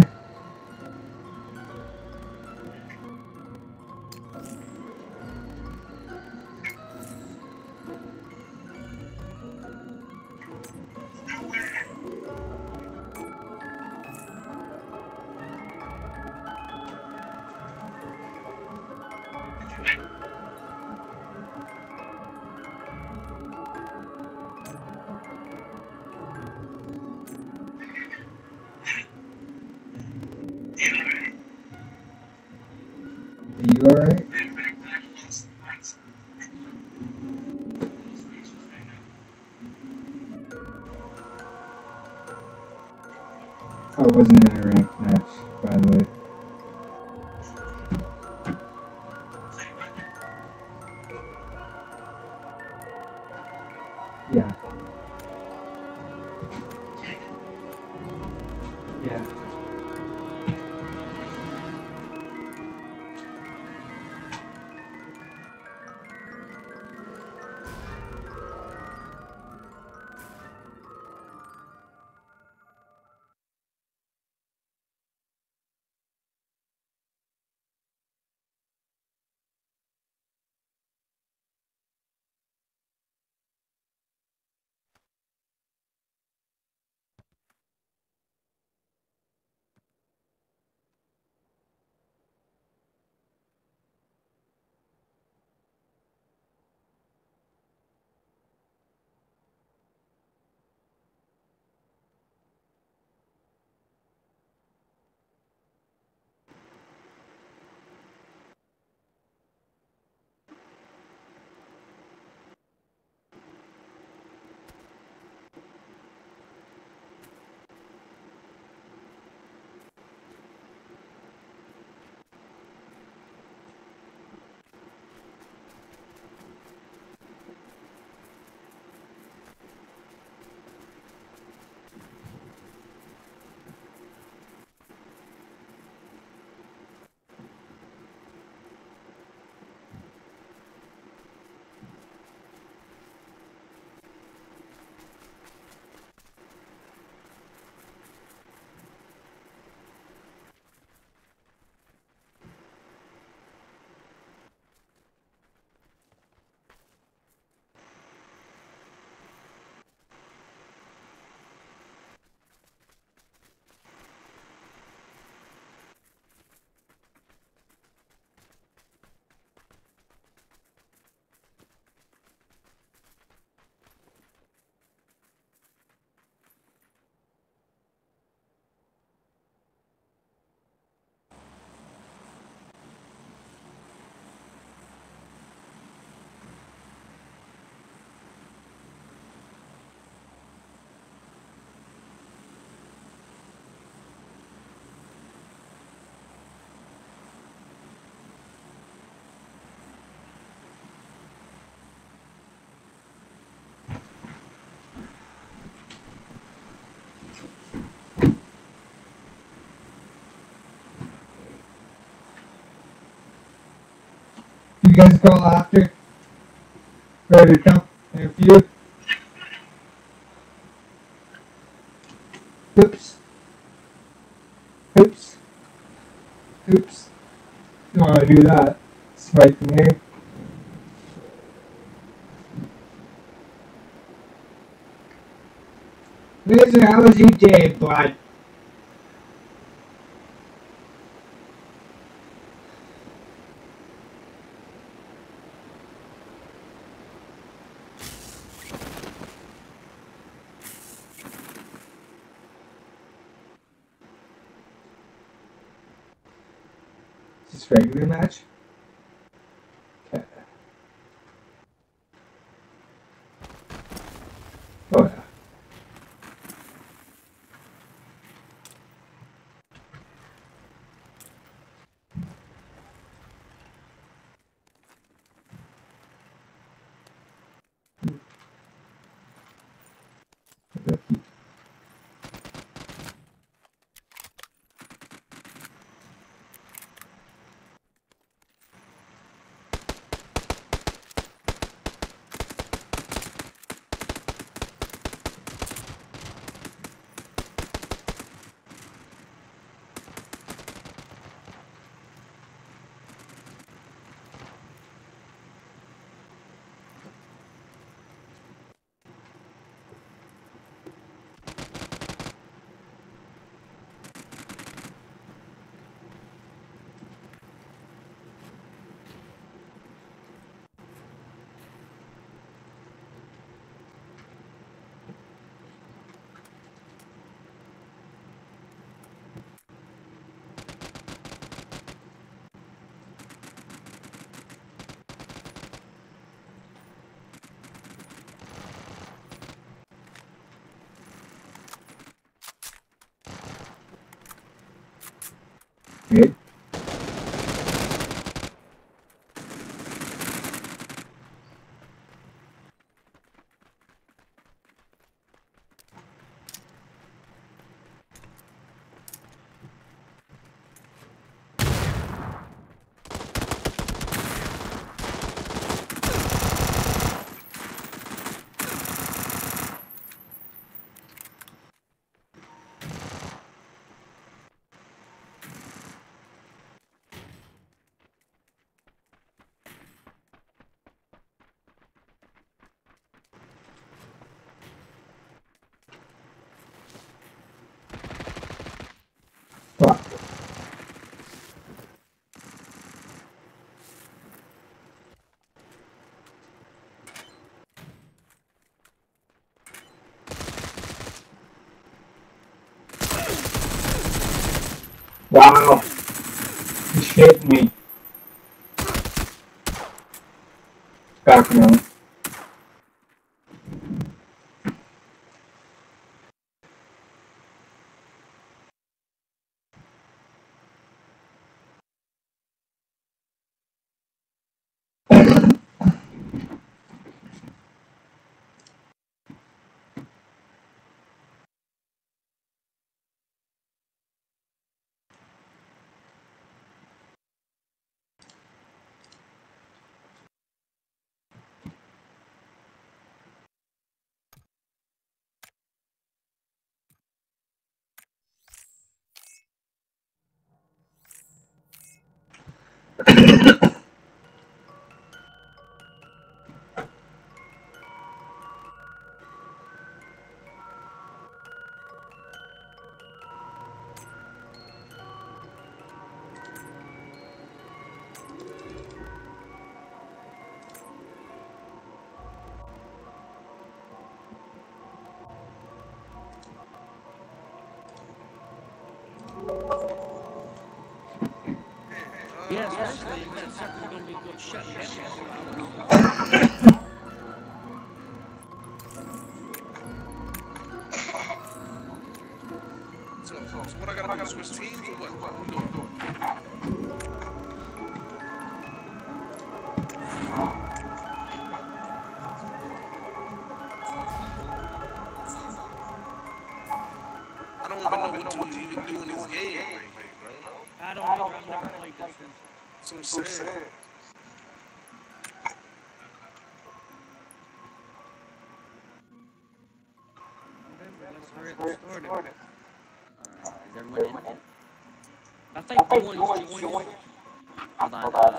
I wasn't in a ranked match, by the way. Yeah. Yeah. You guys call after? Ready to come? And a few? Oops. Oops. Oops. Don't want to do that. Spike me. Listen, how was your day, bud? Is this regular match? Okay. Oh yeah. Good. Fuck. Wow. He hit me. Back now. Yes, actually, that's going to be good shut down. So what I gotta do? Switch teams or what? What we doing? I don't even know what to even do in this game, bro. I don't know. I've never played this one. So sad. Let's hurry up and start it. Alright, is everyone in? I think the one is joining. Hold on.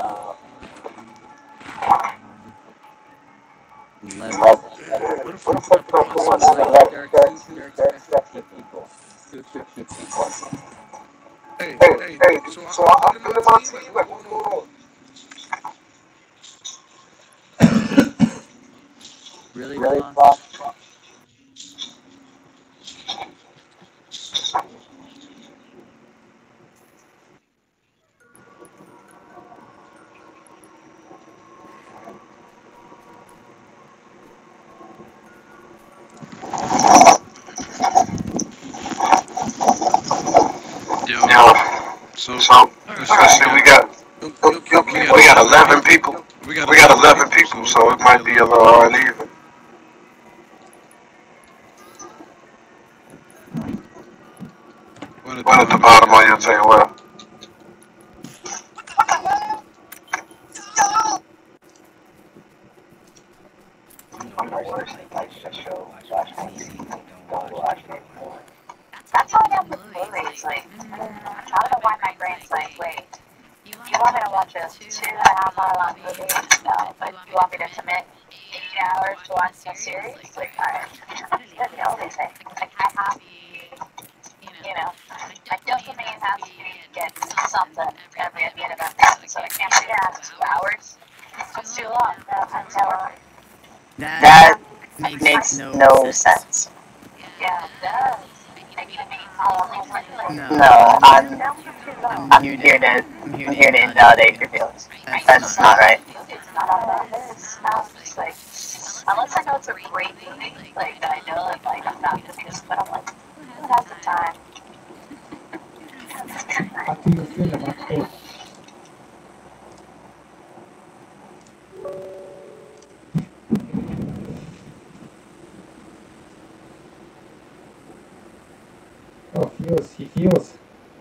11. What the fuck? There are expected people. Hey, so I'm putting my team, like, what's going on? Really, boss? Yo, so let's see, we got 11 people. We got 11 people, so it might be a little uneven. One at the bottom on your table. Well. That's how I got with movies. Like, I don't know why my brain's like, wait, you want me to watch a 2.5 hour long movie? No, but you want me to commit 8 hours to watch a series? Like, alright. You know these things. Like, I have to, my dopamine has to get something every end of that. So I can't be down 2 hours. It's too long. That makes no sense. Yeah, it does. No, I'm here to invalidate your feelings. That's not right. It's not it's like, unless I know it's a great movie, like that I know, like I'm not just, but I'm like, who has the time? How do you feel about Oh, heals. He heals.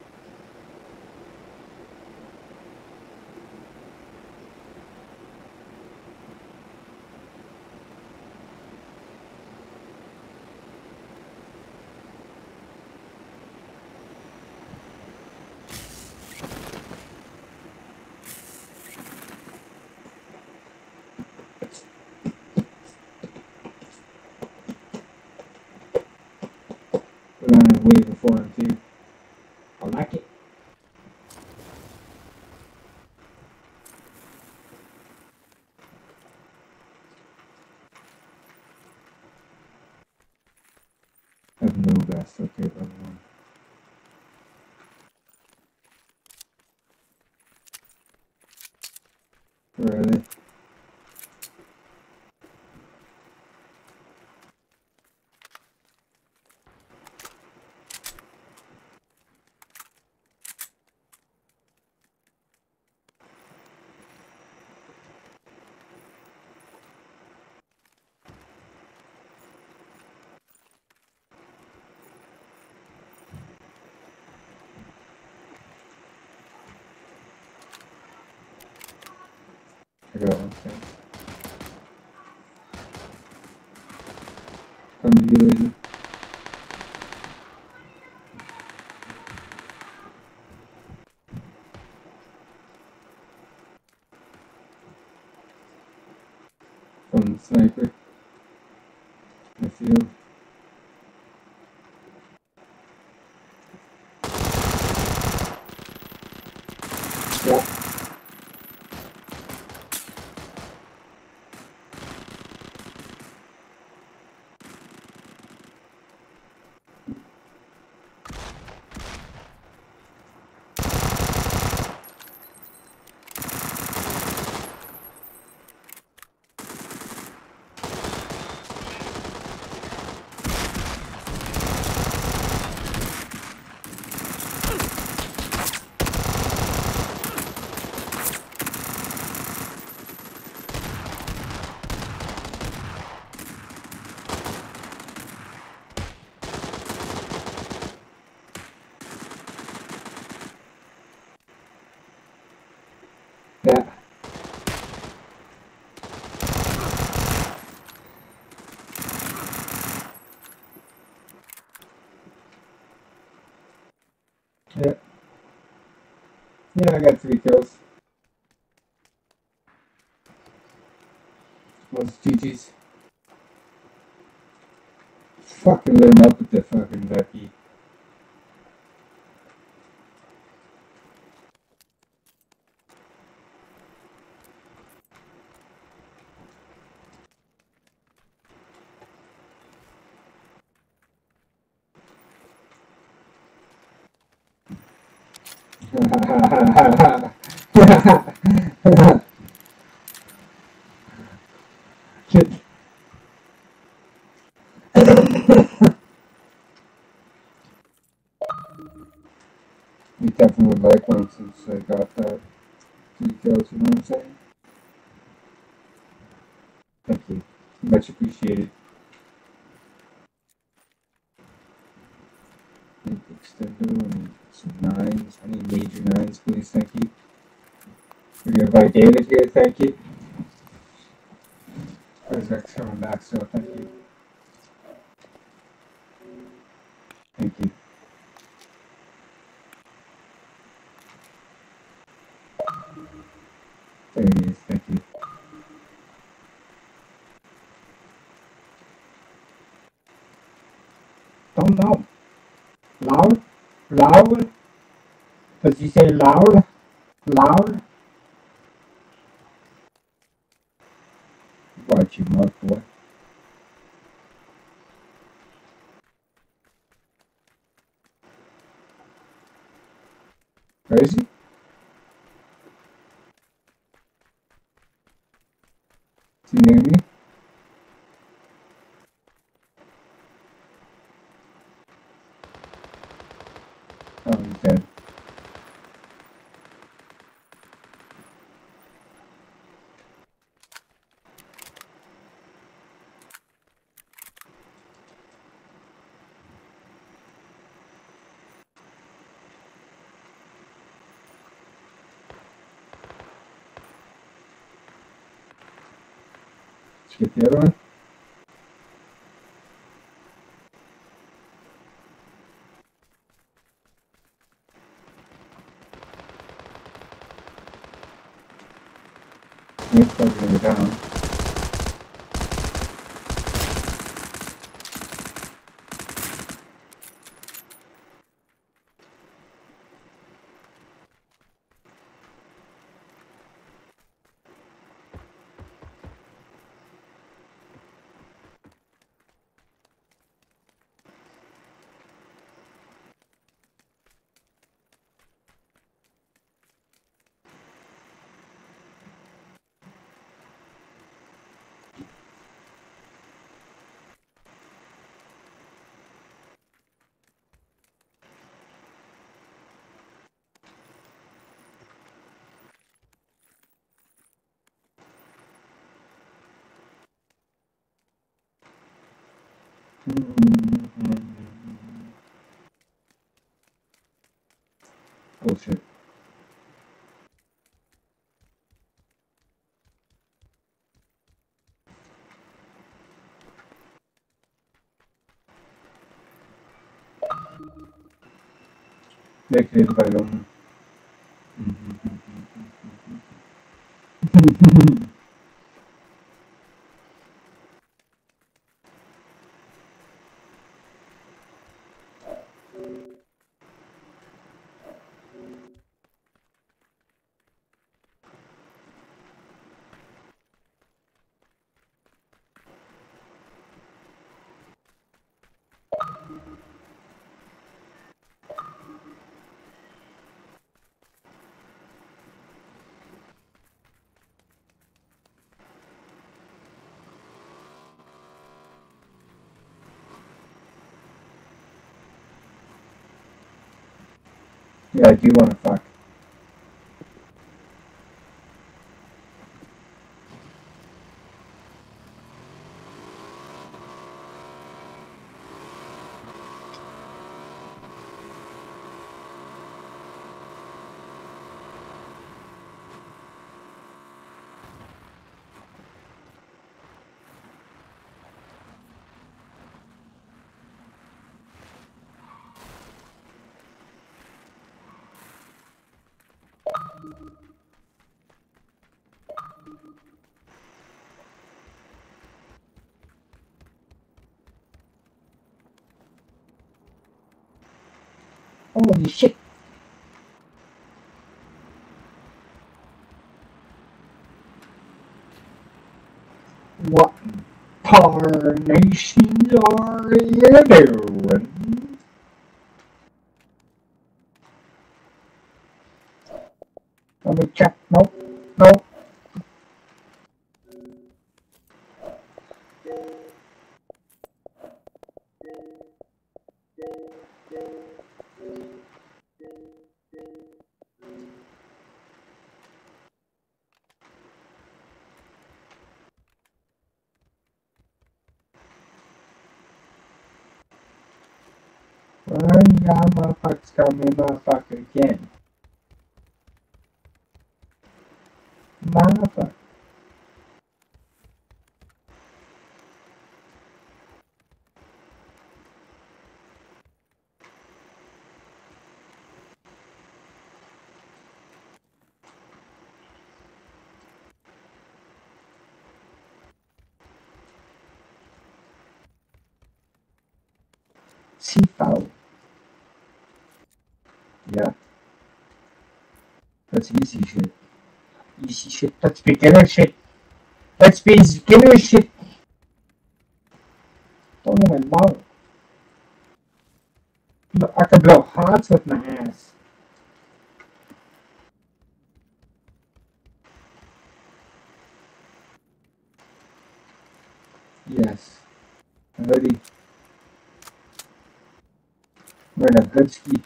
Running way before him too. I like it. I have no vest. Okay, level 1. Where are they? I got one thing. Come to you later. From the sniper. I feel. Yeah. Yeah. Yeah. Yeah, I got 3 kills. One's GG's. Fucking lit him up with the fucking Becky. You definitely would like one since I got that 3 kills, you know what I'm saying? Thank you. Much appreciated. Need extendo, I need some 9s. I need major 9s, please, thank you. We're gonna buy David here, thank you. Where's Rex coming back, so thank you. Thank you. There he is, thank you. Don't know. Loud? Loud? Does he say loud? Loud? Watch your mouth, boy. Where is he? Is he near me? Oh, he's dead. Get the other one. Next one's gonna go down. Bullshit. Bekleyin bakalım. Yeah, I do want to fuck. Holy shit. What tarnations are you doing? Let me check. Nope. Nope. Well, y'all motherfuckers call me motherfucker again. Motherfucker. Seafowl. Yeah. That's easy shit. Easy shit. That's beginner shit. That's beginner shit. Don't even know. I can blow hearts with my ass. Yes. I'm ready. We're in a good ski.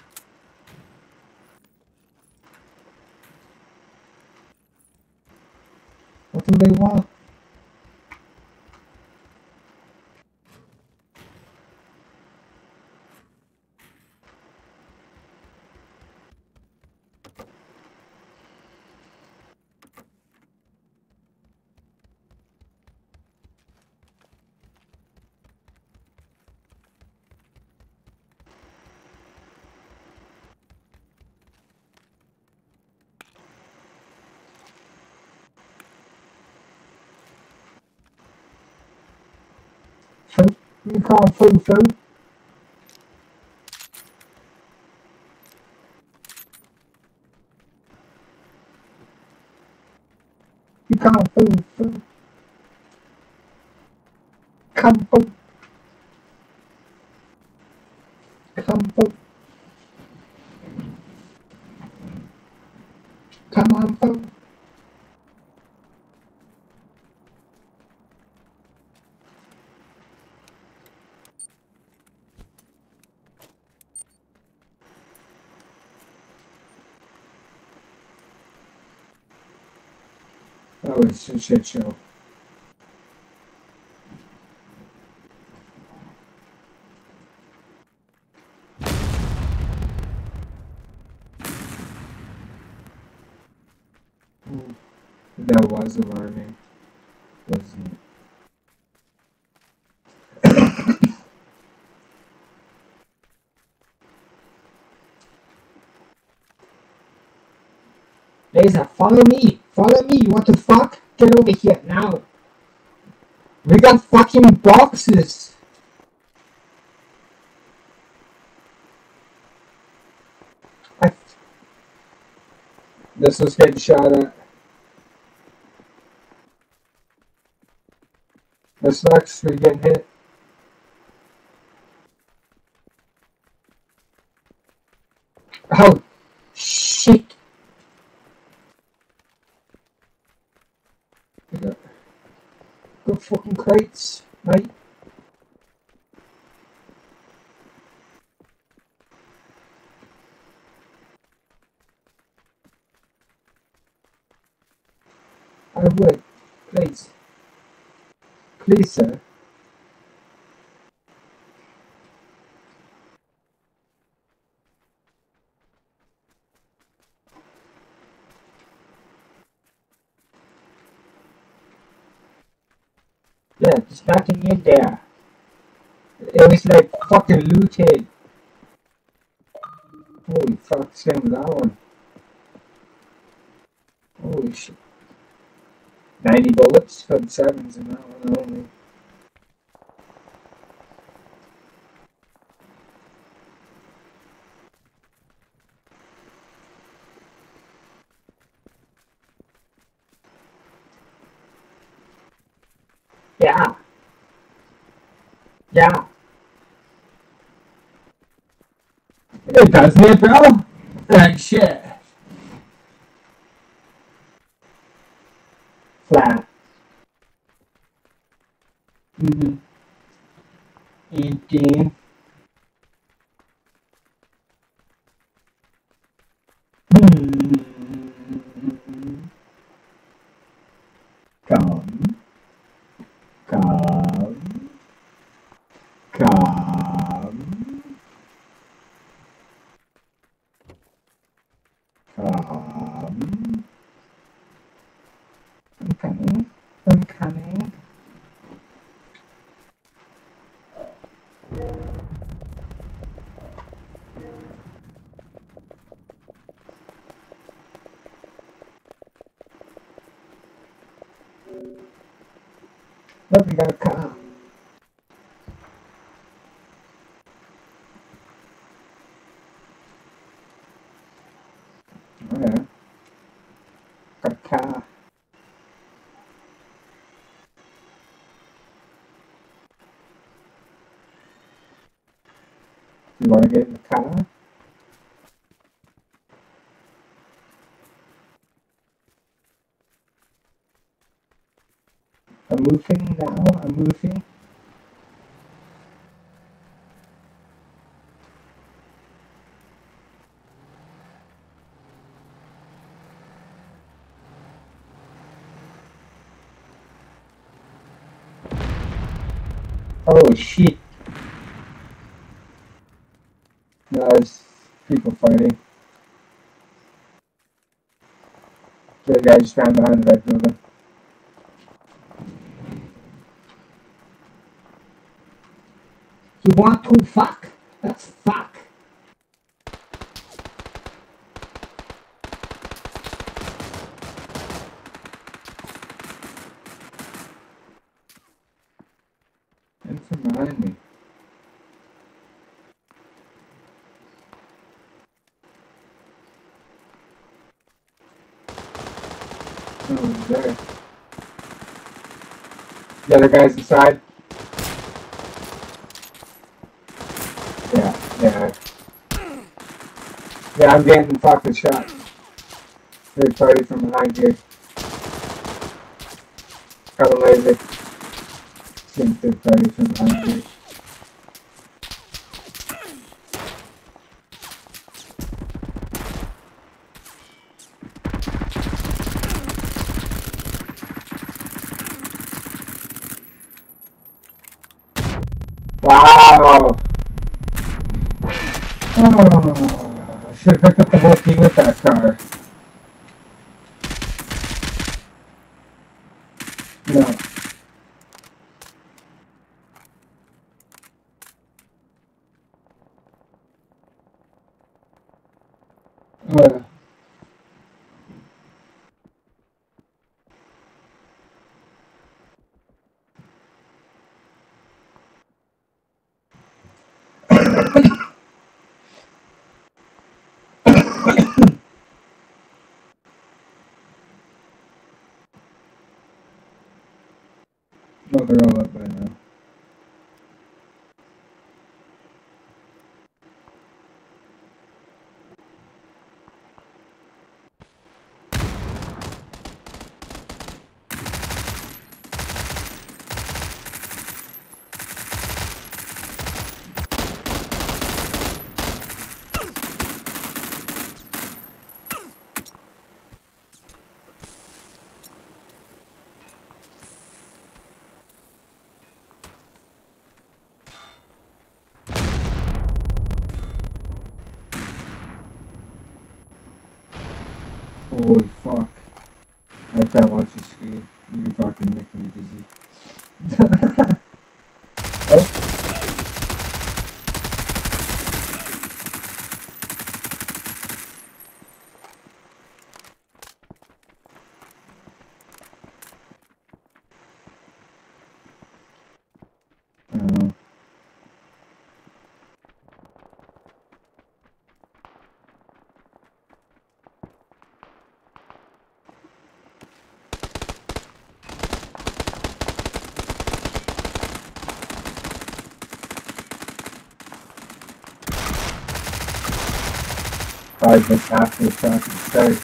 What do they want? You can't foo-foo. You can't foo-foo. Come foo. Come foo. Come on foo. That was a shit show. That was alarming, wasn't it? Laser, follow me! Follow me! What the fuck? Get over here now! We got fucking boxes! This was getting shot at. This sucks, we're getting hit. Oh, shit! Good fucking crates, mate. I would, please. Please, sir. Yeah, there's nothing in there. It was like fucking looted. Holy fuck, same with that one. Holy shit. 90 bullets for the 7s in that one only. Yeah. Yeah. It doesn't it, bro? Like shit. Flat. Mm-hmm. Empty. Come. Come. Come. Come. I'm coming. I'm coming. Look, we got a car. Oh yeah. Got a car. You wanna get in the car? I'm moving now, I'm moving. Oh shit. No, there's people fighting. The guy just ran behind the red building. You want to fuck? Let's fuck. And from behind me. Oh, there. The other guy's inside. Yeah. Yeah, I'm getting fucking shot. Third party from behind here. Couple laser. Getting third party from behind here. Wow! Oh, I should have picked up the whole team with that car. No. No, they're all up by now. Holy fuck. I can't watch the screen. You're fucking making me dizzy. Oh. Probably just after the fucking start.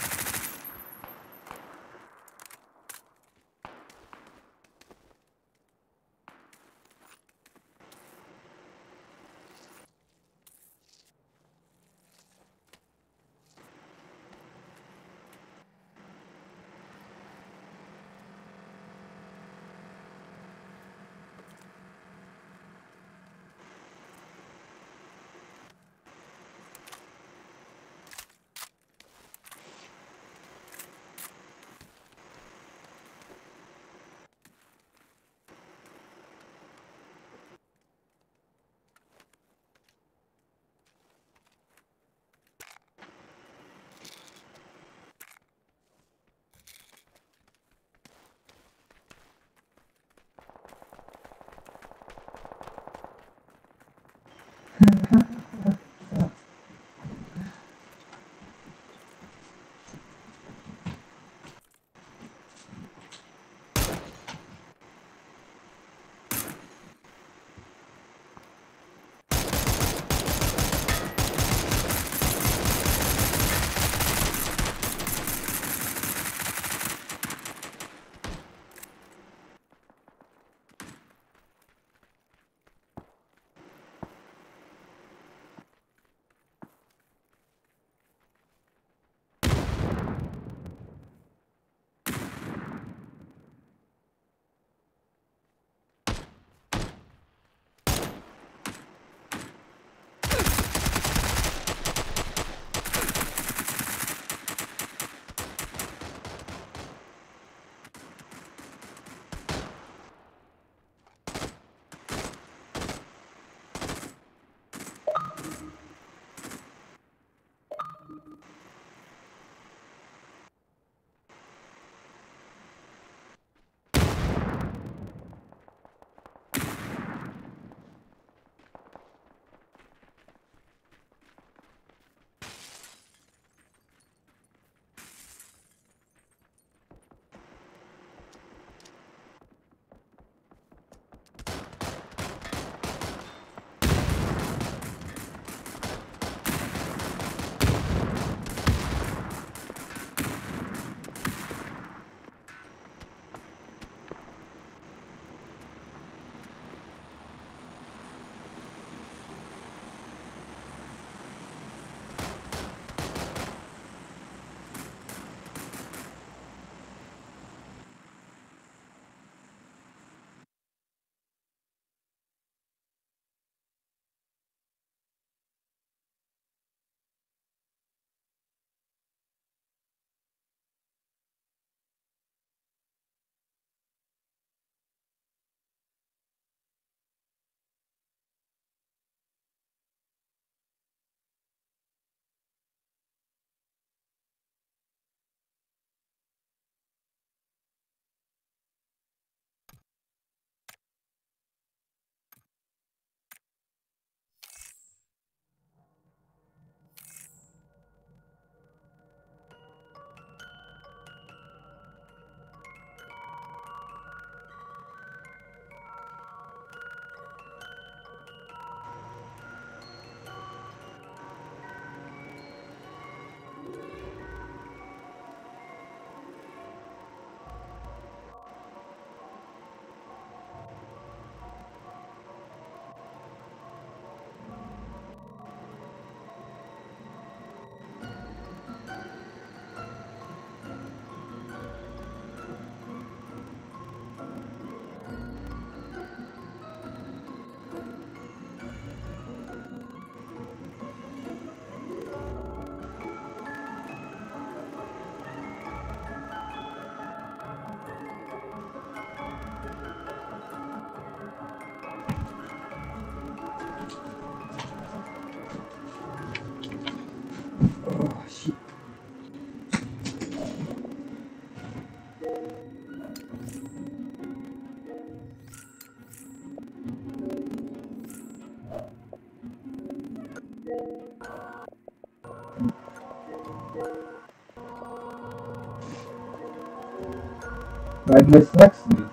I dyslexia.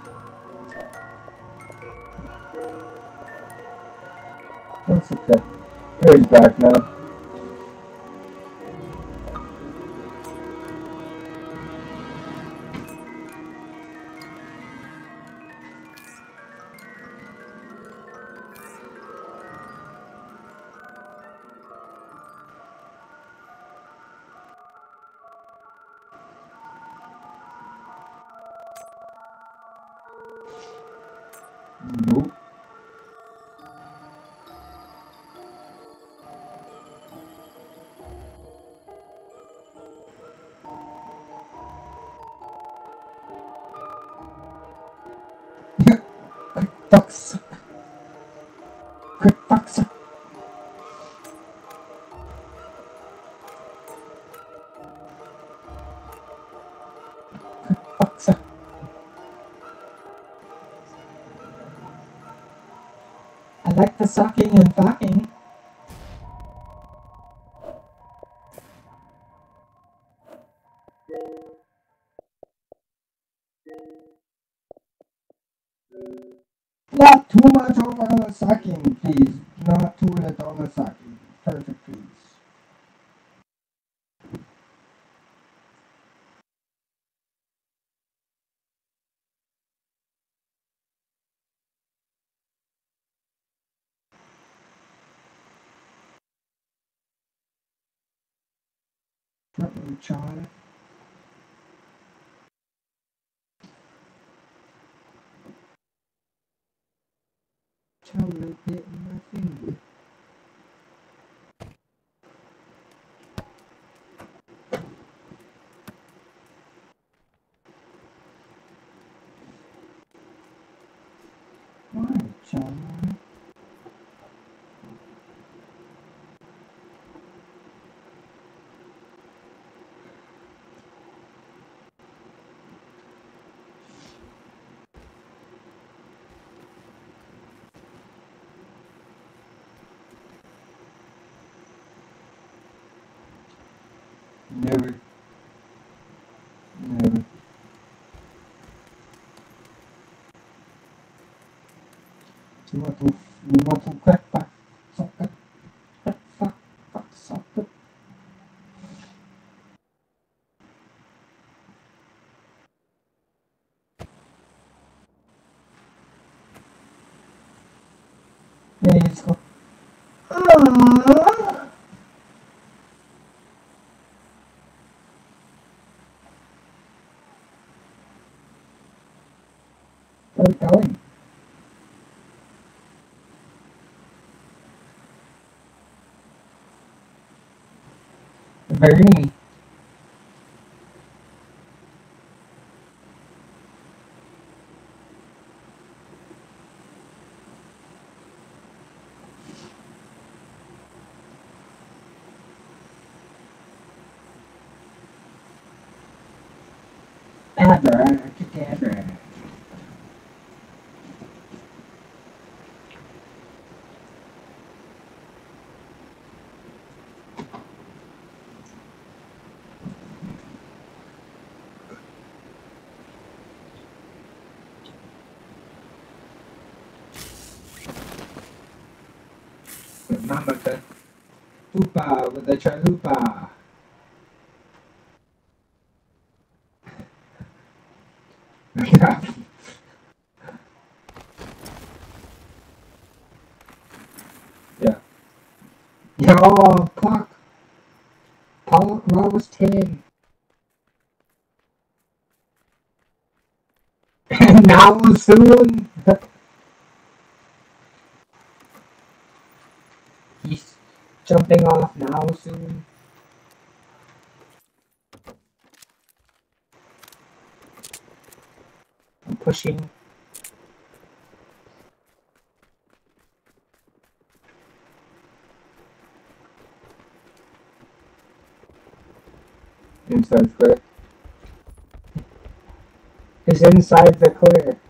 That's okay. Here he's back now. Nope. Fucks. Quick fucks. Fucks. I like the sucking and fucking. Not too much over the sucking, please. Not too little on the sucking. Perfect, please. Uh-oh, child. Child bit in my finger. Why, child? Never. Never. You want to crack back, sucker. Crack, fuck, sucker. Yeah, let's go. Where's it going? Bernie. Abracadabra. Mama the Hoopa with the chalupa. Yeah. Yo, Park roasting. Now soon. He's jumping off now soon. I'm pushing. Inside clear. His insides are clear.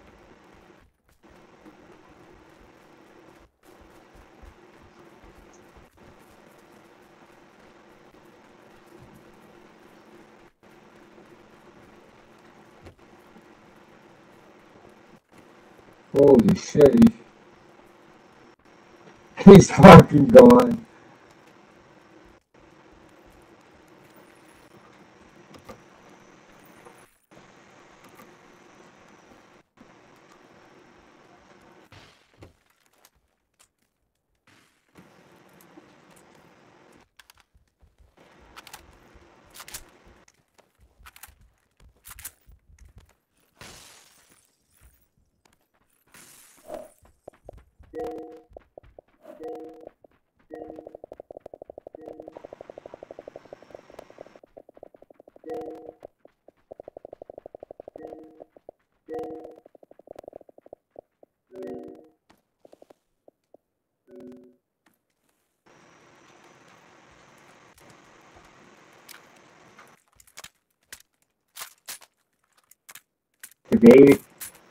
Holy shit. He's fucking gone. The baby.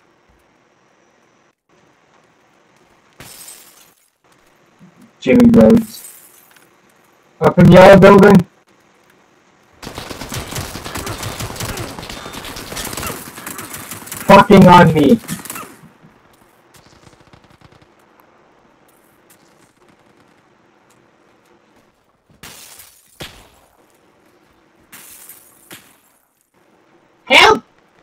Jimmy Rhodes. Up in the yellow building. Fucking on me. Help!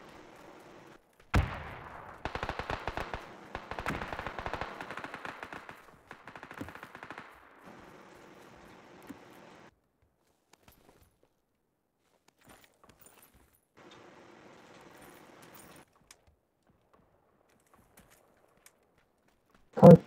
Car.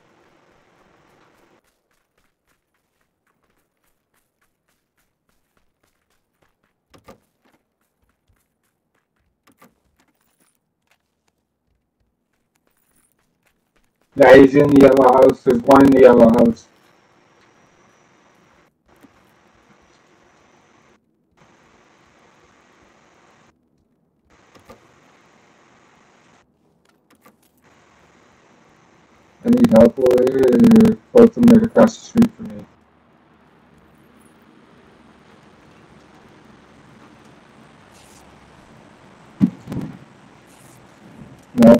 Yeah, he's in the yellow house. There's one in the yellow house. I need help over here. Both of them are across the street from me. No.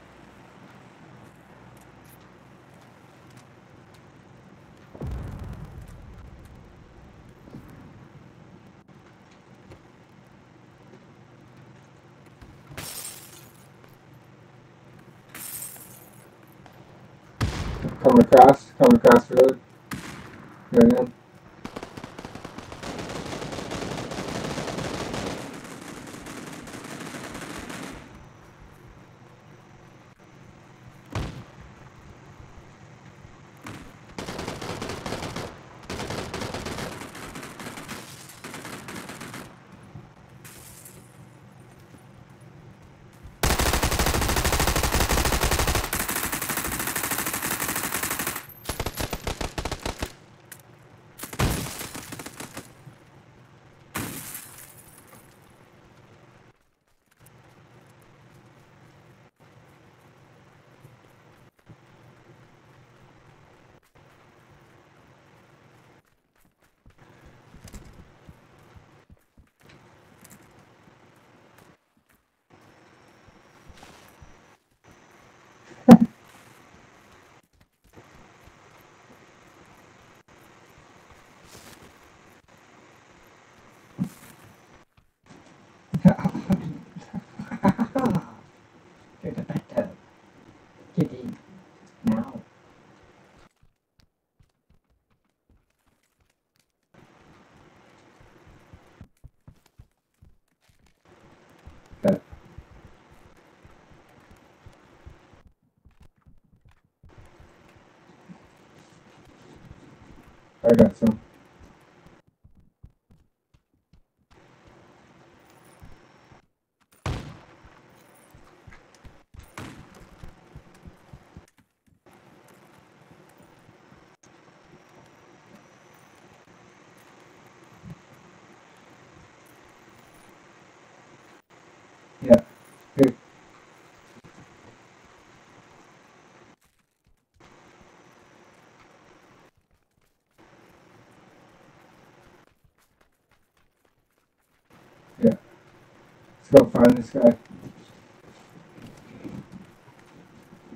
Coming across the road. Right now. Get the better. Get in. Now. That. I got some. Yeah. Good. Yeah. Let's go find this guy.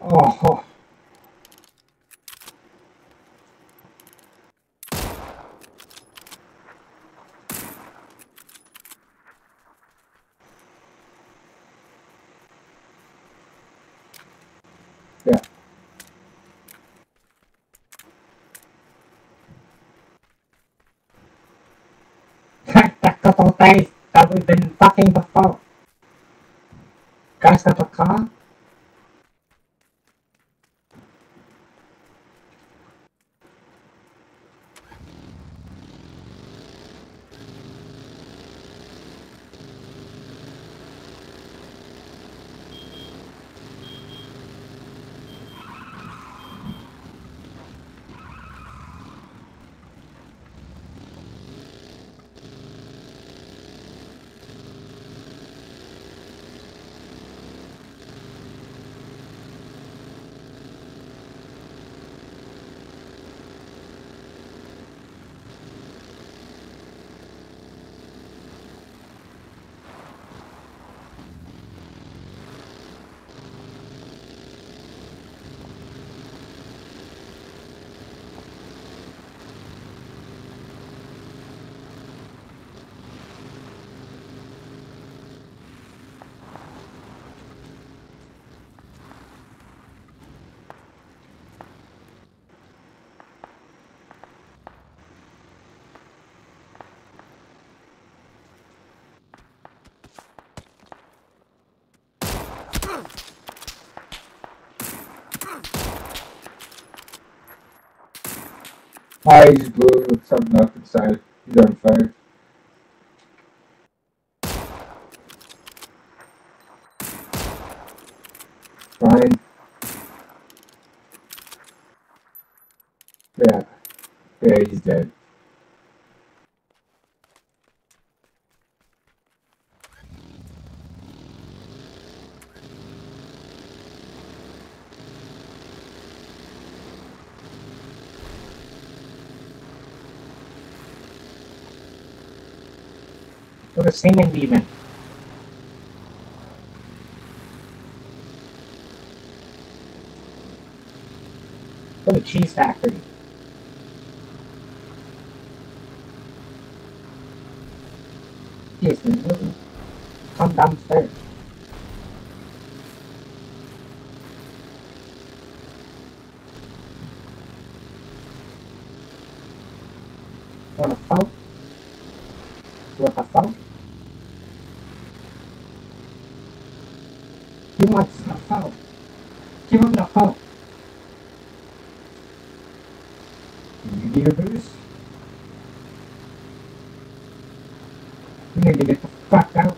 Oh. Yeah. That couple days that we've been fucking before. Guys got a car? I just blew something up inside. He's on fire. Fine. Yeah. Yeah, he's dead. What a semen demon. What a cheese factory. Yes, come downstairs. Want a phone? Want a phone? He wants a phone. Give him the phone. You need a boost? You need to get the fuck out.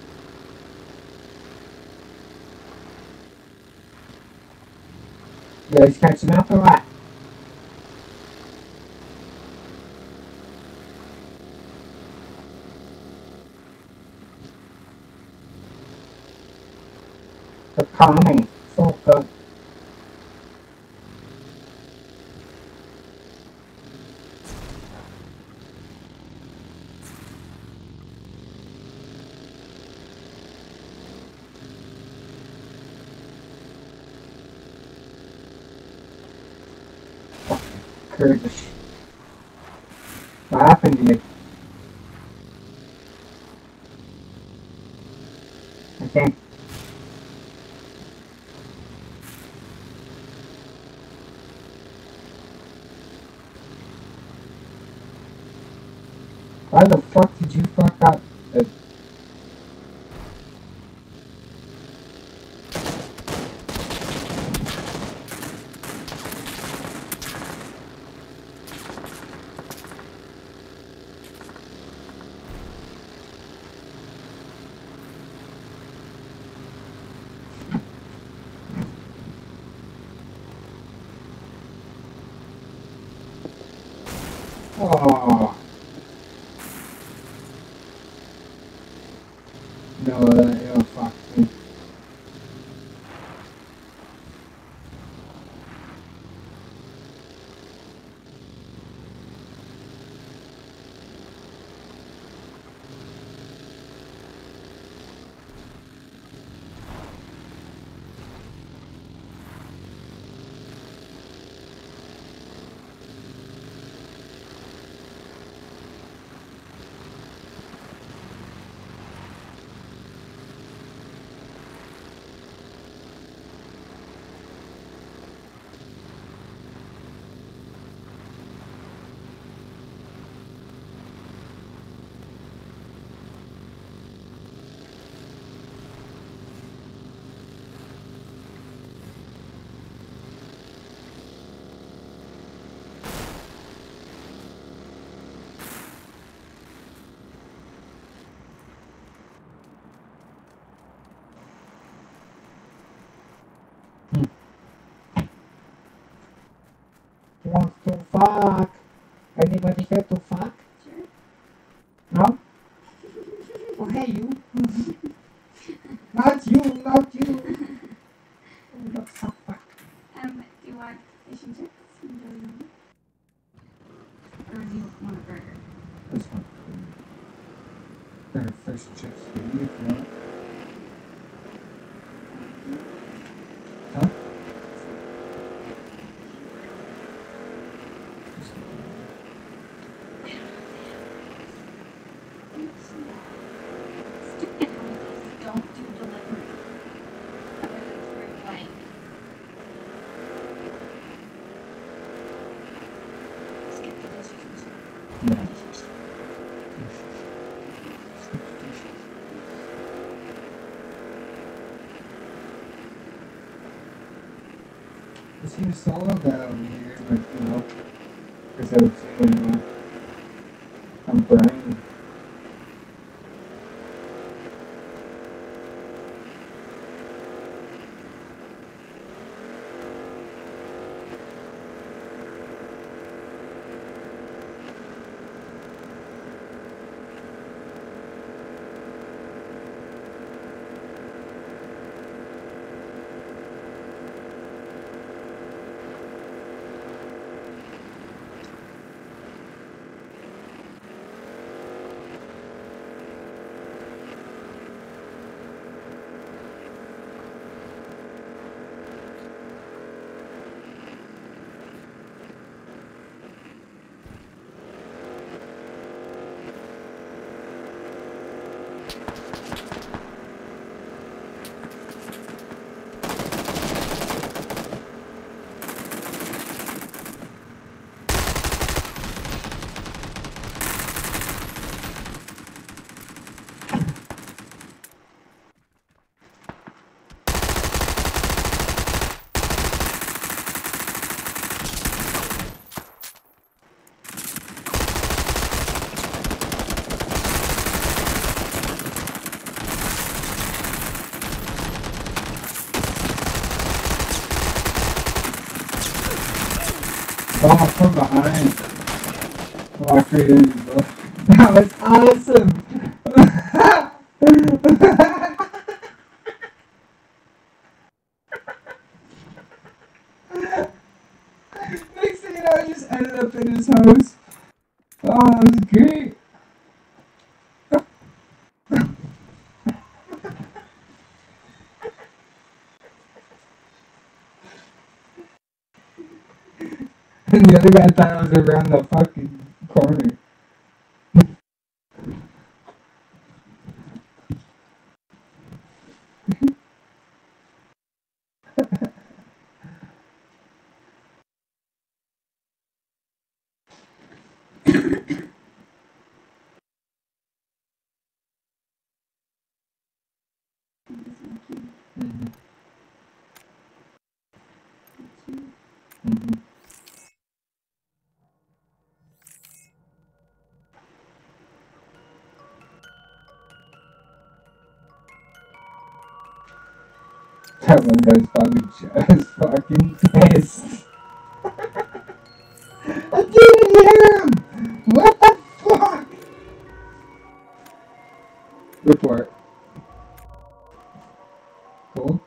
Yeah, he's catching up or what? The calming. So good. Kurdish. What happened to you? Okay. Why the fuck did you fuck up? Oh. No, that fuck me. Wants to fuck. Anybody here to fuck? Sure. No? Oh, hey, you. Not you, not you. Oh, not so fuck. Do you want fish and chips? Or do you want a burger? This one. Better fish and chips for you if you want. Huh? Don't do delivery. Like, skip the dishes. Yeah. It seems solo that over here, but you know, because I was saying, I'm Brian. Oh, from behind. Oh, I created it, bro. That was awesome. Next thing you know, I just ended up in his house. Oh, that was great. And the other guy thought I was around the fucking corner. Mm-hmm. Mm-hmm. That one guy's probably just fucking pissed. I didn't hear him! What the fuck? Report. Cool.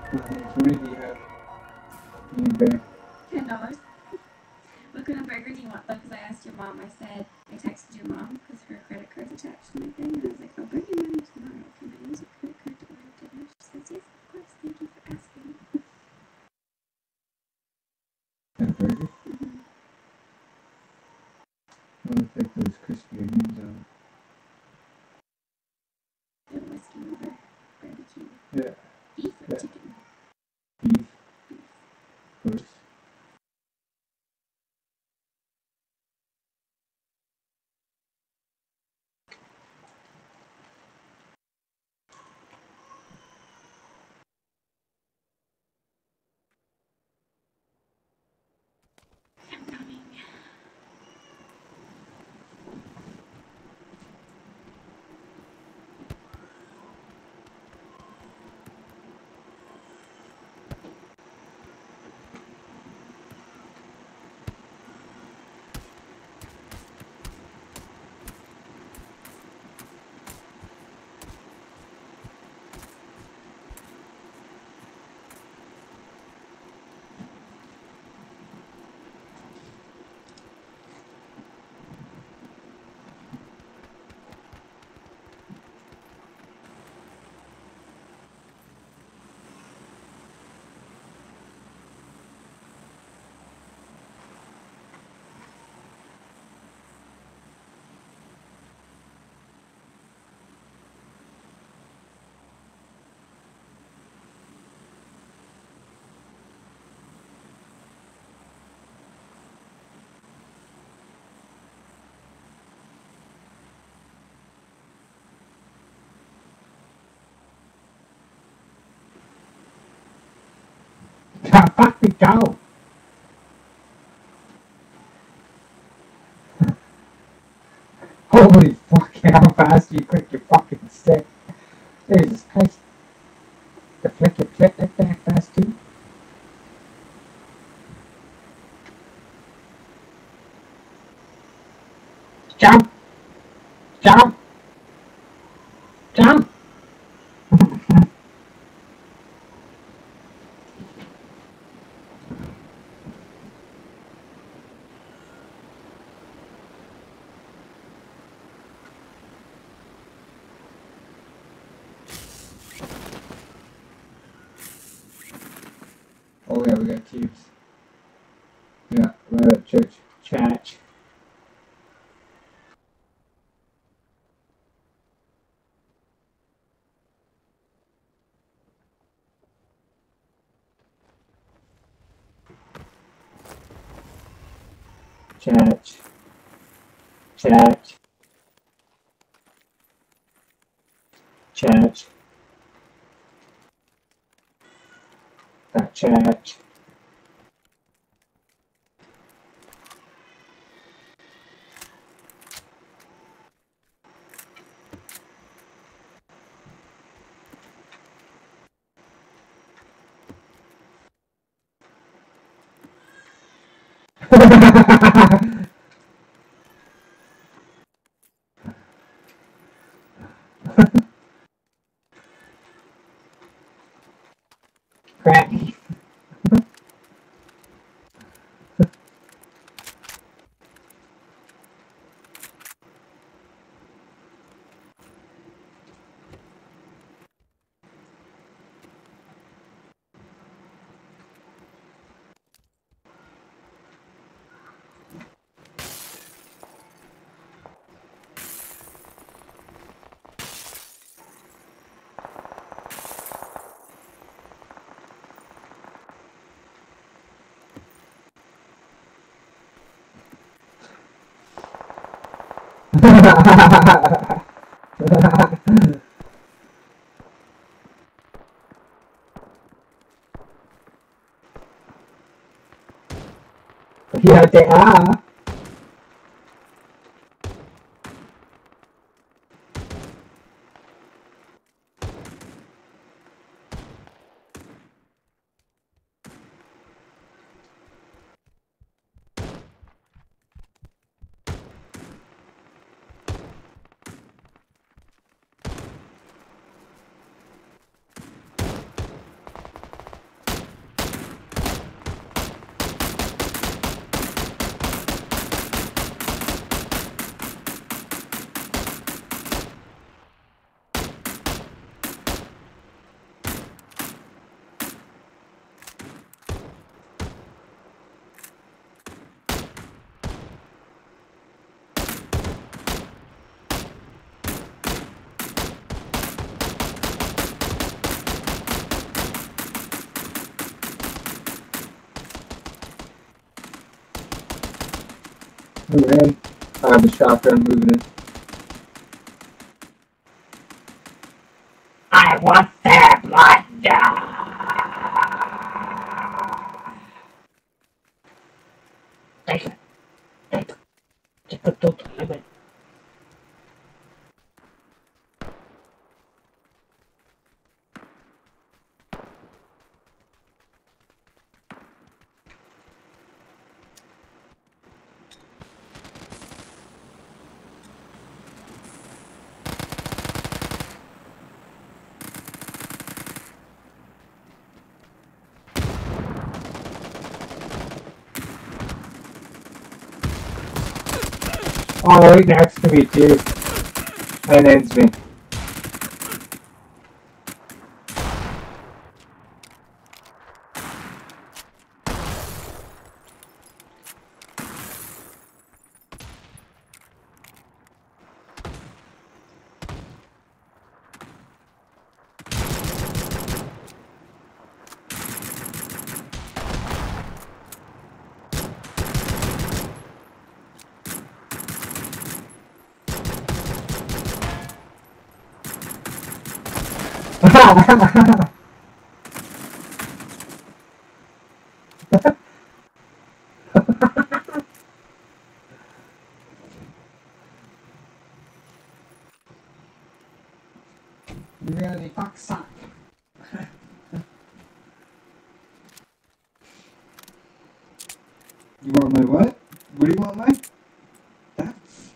What did you have? You need better. $10. What kind of burger do you want though? Because I asked your mom. I said I texted your mom because her credit card's attached to my thing, and I was like, "I'll bring you money tomorrow. Can I use your credit card to order dinner?" She says, "Yes, of course. Thank you for asking." That burger? I want to take those crispy onions on. The whiskey over barbecue. Yeah. Beef or chicken? Beef. Of course. I'm coming. Fucking go! Holy fuck, how fast you click your fucking stick. Jesus Christ. The flick your click like that fast too? Jump! Jump! Jump! Oh yeah, we got cubes. Yeah, right at church. Church. Church. Church. Church. That church. Crap. Yeah, they are. Moving in. I have the shotgun moving in. I want their blood. Oh, right next to me too. And ends me. You really fuck suck. You want my what? What do you want my? That's...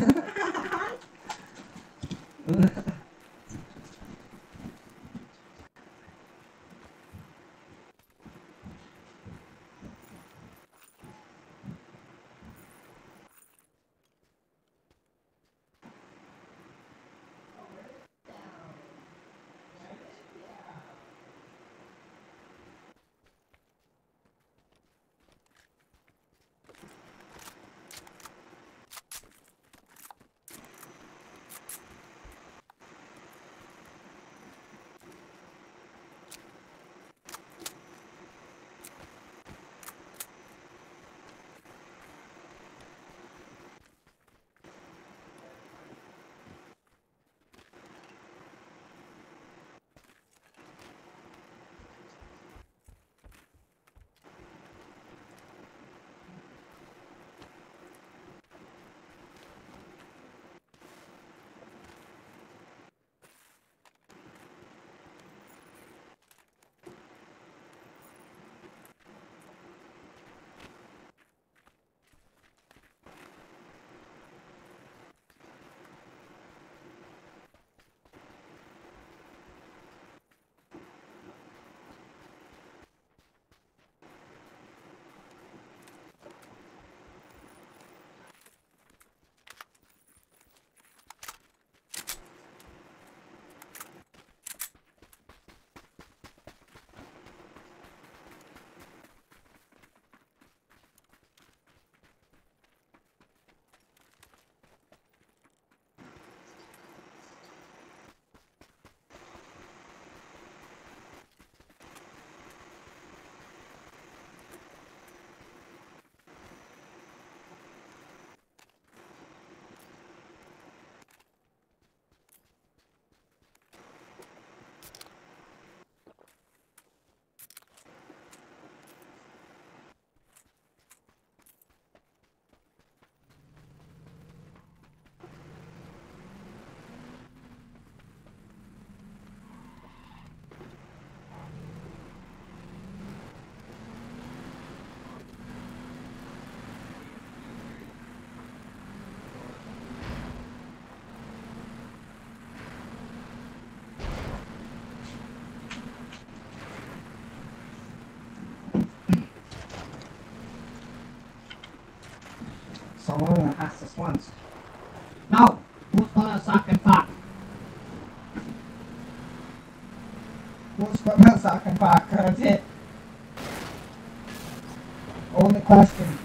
Someone asked us once. No, who's gonna suck and fuck? Who's gonna suck and fuck? That's it. Only question.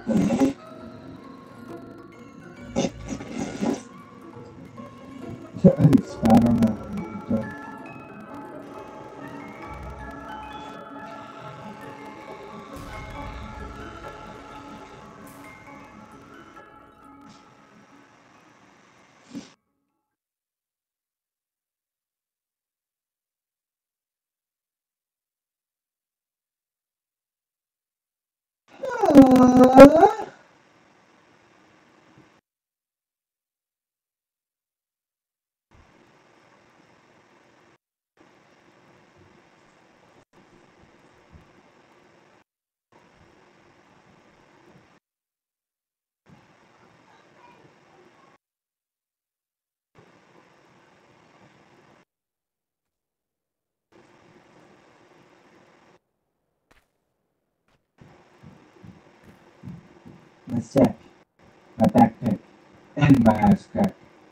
I spat on that one. My sack, my backpack, and my ass crack.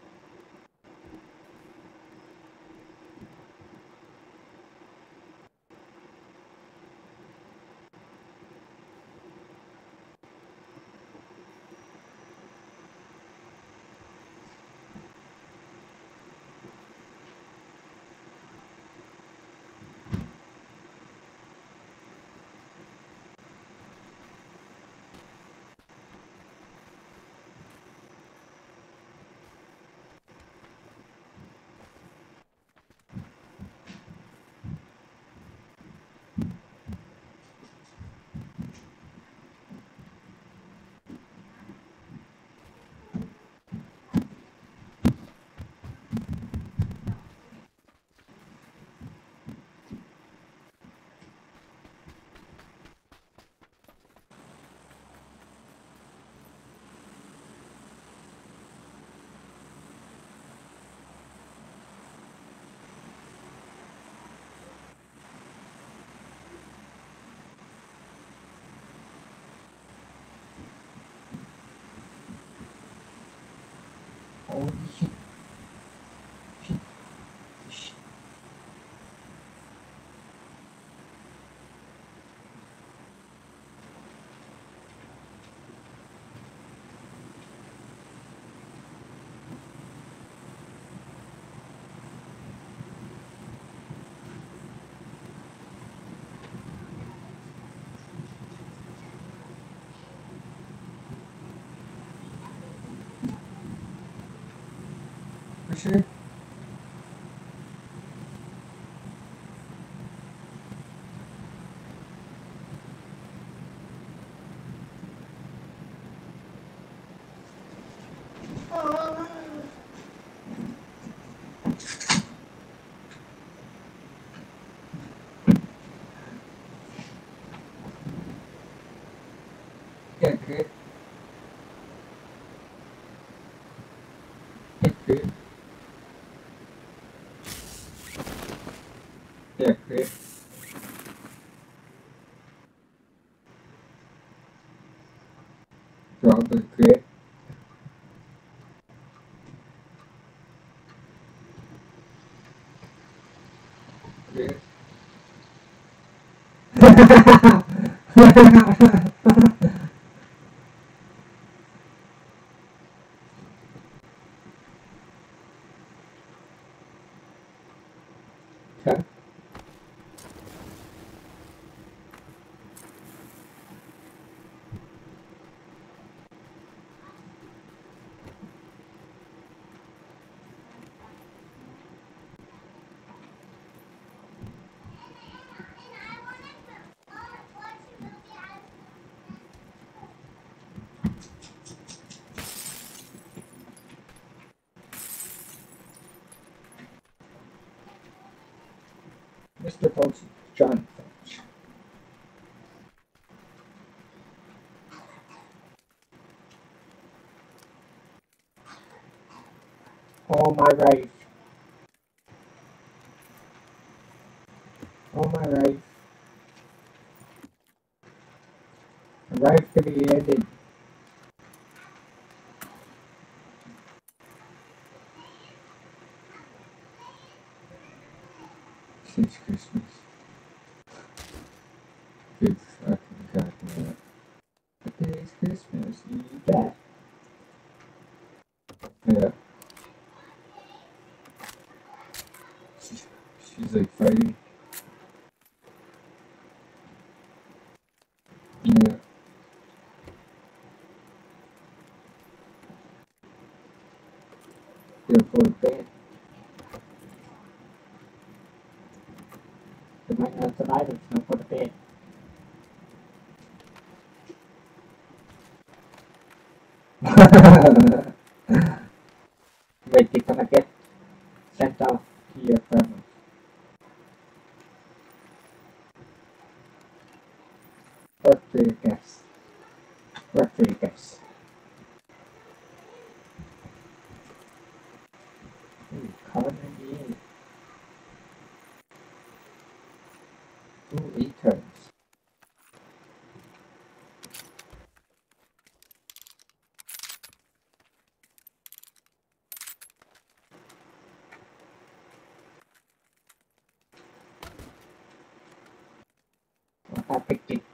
Holy shit. Shit. Shit. For sure. Yeah, good. Yeah, good. Yeah, good. Probably good. Good. Okay. Mr. Folks, John Finch. All my rights. All my rights. The rights to be ended. Since Christmas. Good fucking goddamn. But today's Christmas. She's like fighting. Yeah. They'll go to bed. They might not survive if not go to bed. Wait, they're gonna get sent off to your family. Work for your guests. Work for your guests. Ooh, carbon D. Ooh, returns. What I picked it.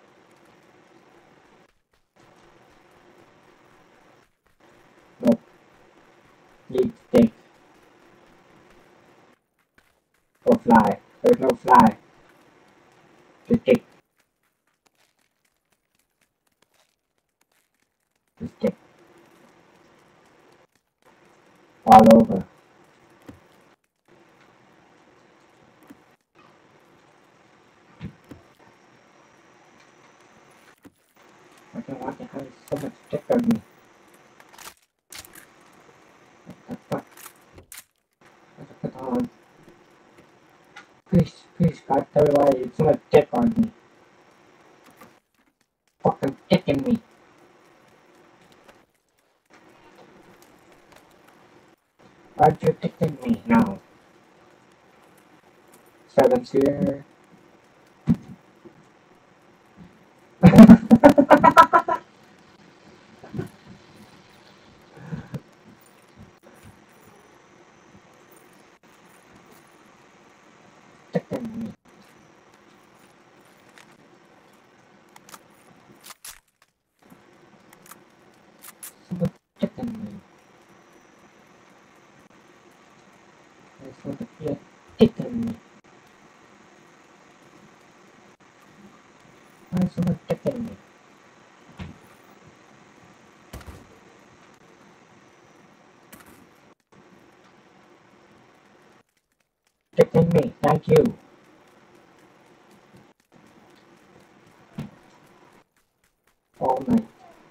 Nope. Lead stick. Or fly. There's no fly. The stick. The stick. All over. I don't want to have so much stick on me. What the fuck? What to put on? Please, please, God, tell me why it's so much stick on me. Fucking sticking me. Why'd you sticking me now? Seven's here. Sticking me. Someone sticking me. There's someone here sticking me. Why is someone sticking me? Sticking me, thank you. All night.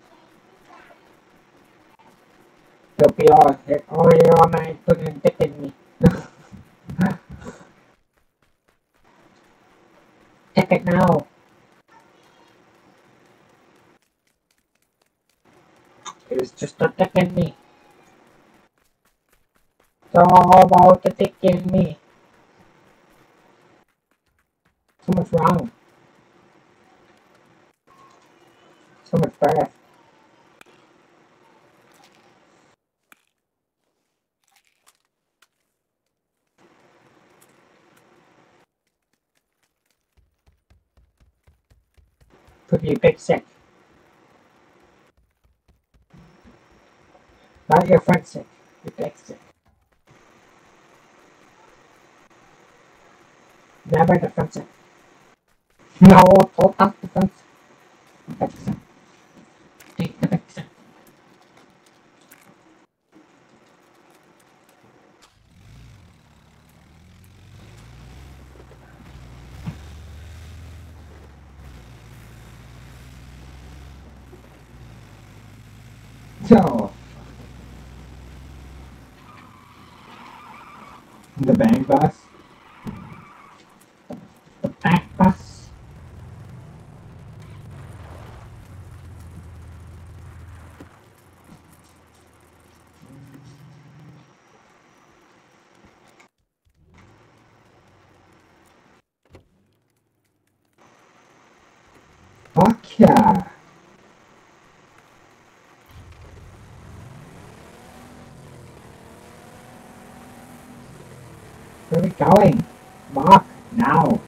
They'll be all here all night putting sticking me. Take it now. It's just a sticking me. It's all about the sticking me. So much wrong. So much bad. Could be a big sick. Not your friend sick. Your big sick. Never the friend sick. No, don't touch the friend sick. Big sick. Take the big sick. So, the bang bus. The back bus. Fuck yeah. Where are we going? Mark, now.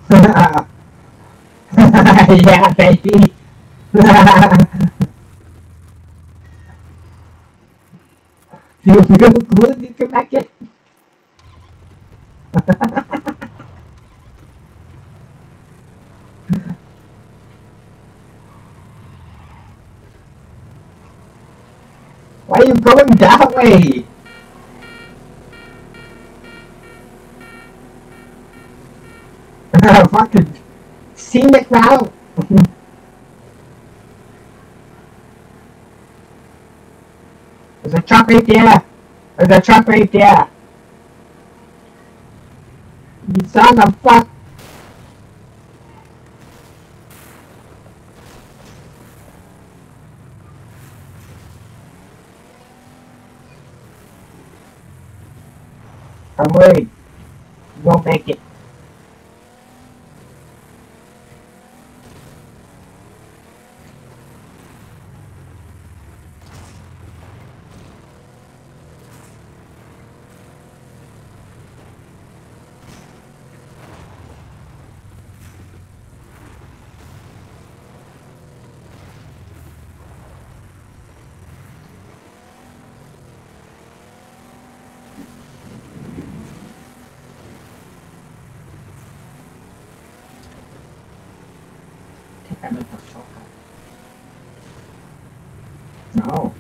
Yeah, baby. Feel real good. You come back in. Why are you going that way? Fucking scenic route. There's a truck right there. There's a truck right there. You son of fuck. I'm worried. You won't make it. Take a little shortcut. No.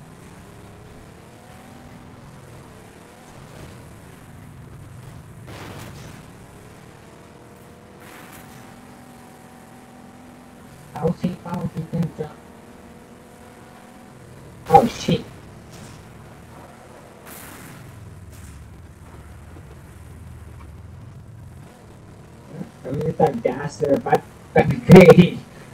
I'll see if I'll be in the... Oh shit. I mean, that gas there, but that'd be great.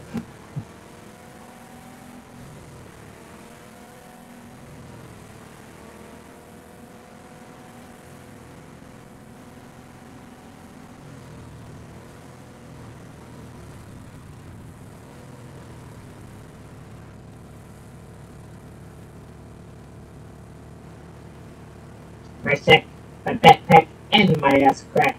My sack, my backpack, and my ass crack.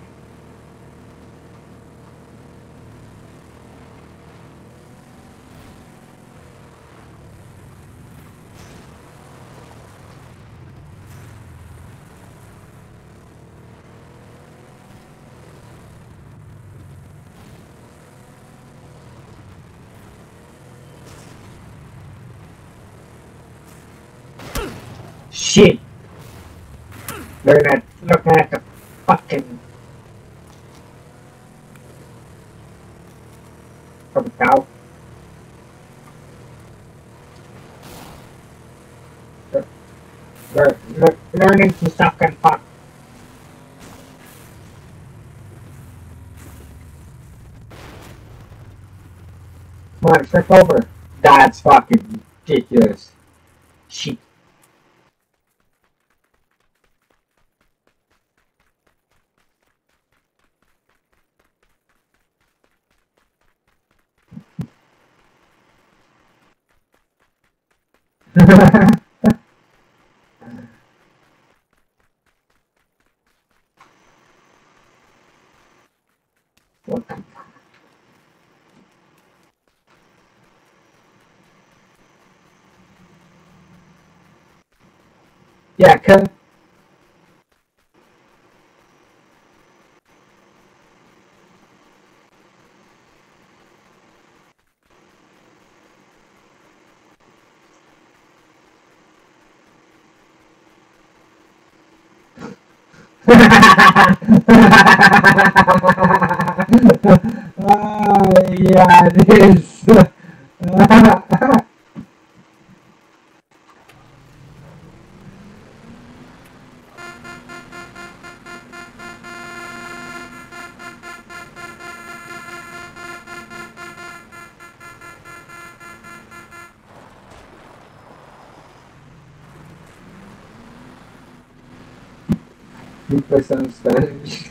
Shit! Looking at the fucking cow. Learning to suck and fuck. Come on, flip over. That's fucking ridiculous. Shit. What the fuck? Yeah, cause yeah, it is. You play some Spanish.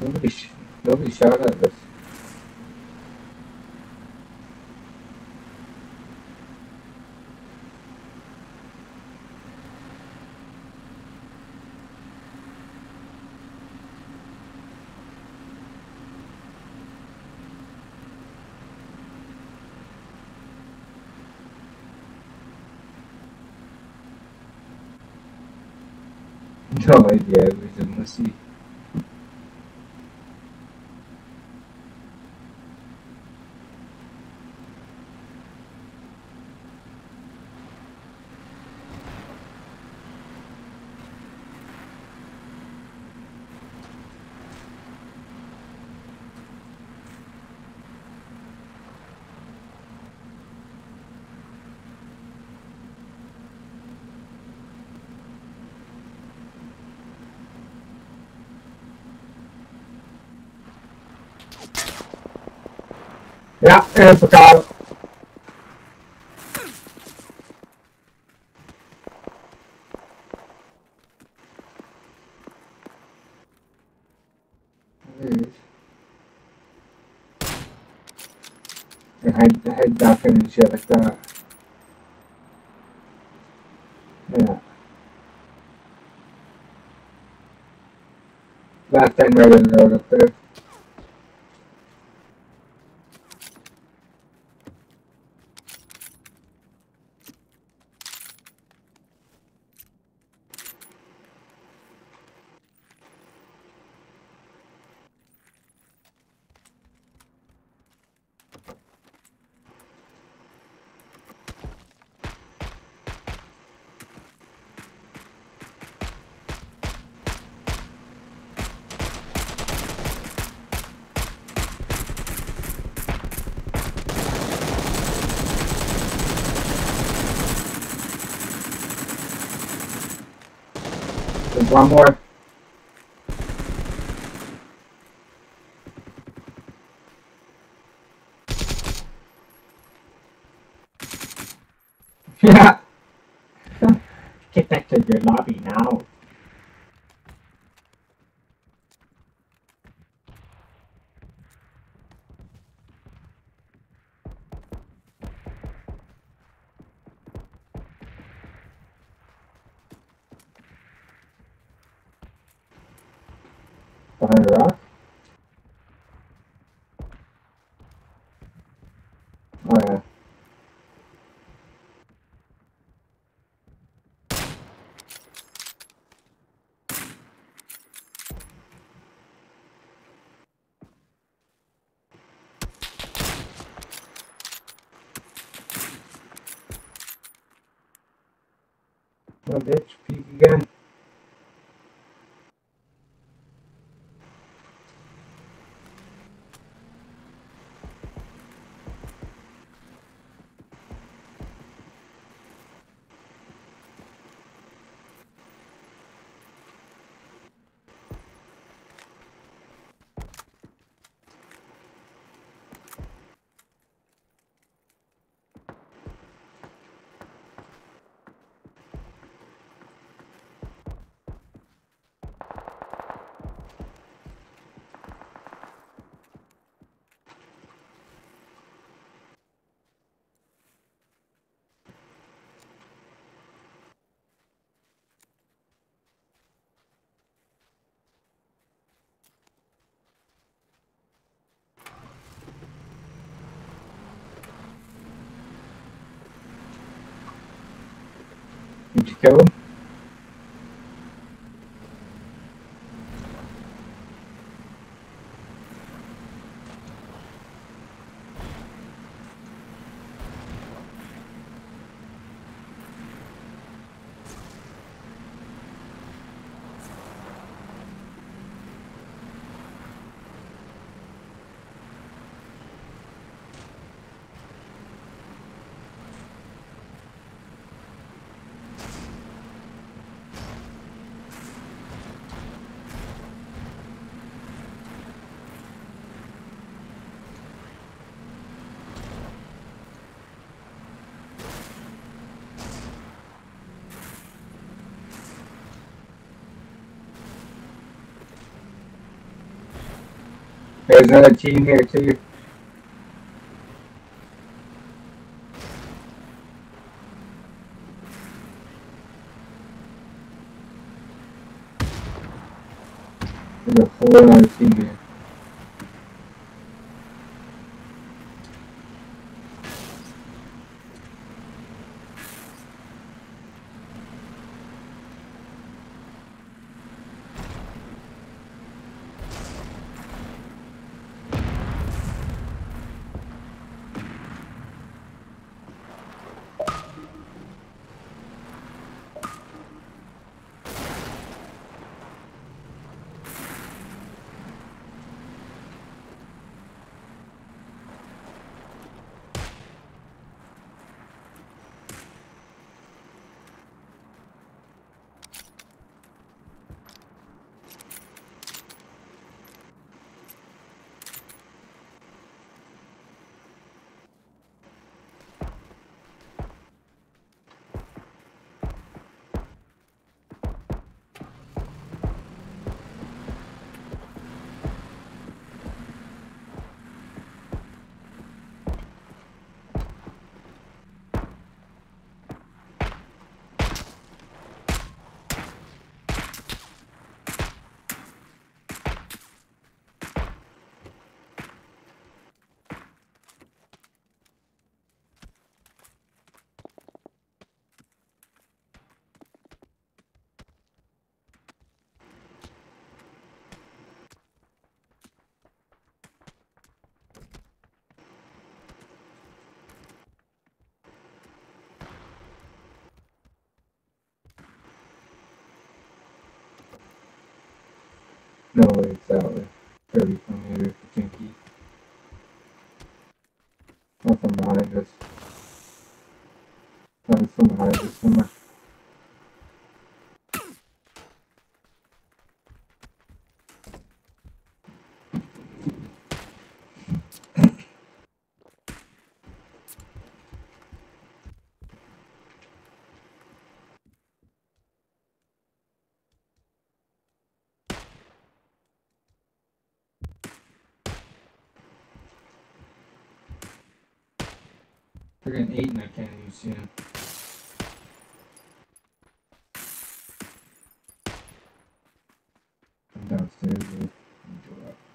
Nobody shot at us. No idea, it was a musty. Ja, vertalen. The head ducking and shit like that. Yeah. Last time right in the road up there. There's one more. Yeah. Get back to your lobby now. Behind a rock? Oh yeah. Oh bitch, peek again. Did you kill him? There's another team here too. There's a whole other team here. No, it's out there. 30 from here, Chinky. Not from behind us. That was from behind us somewhere. They're getting 8 and I can't even see him. I'm downstairs here. Go up.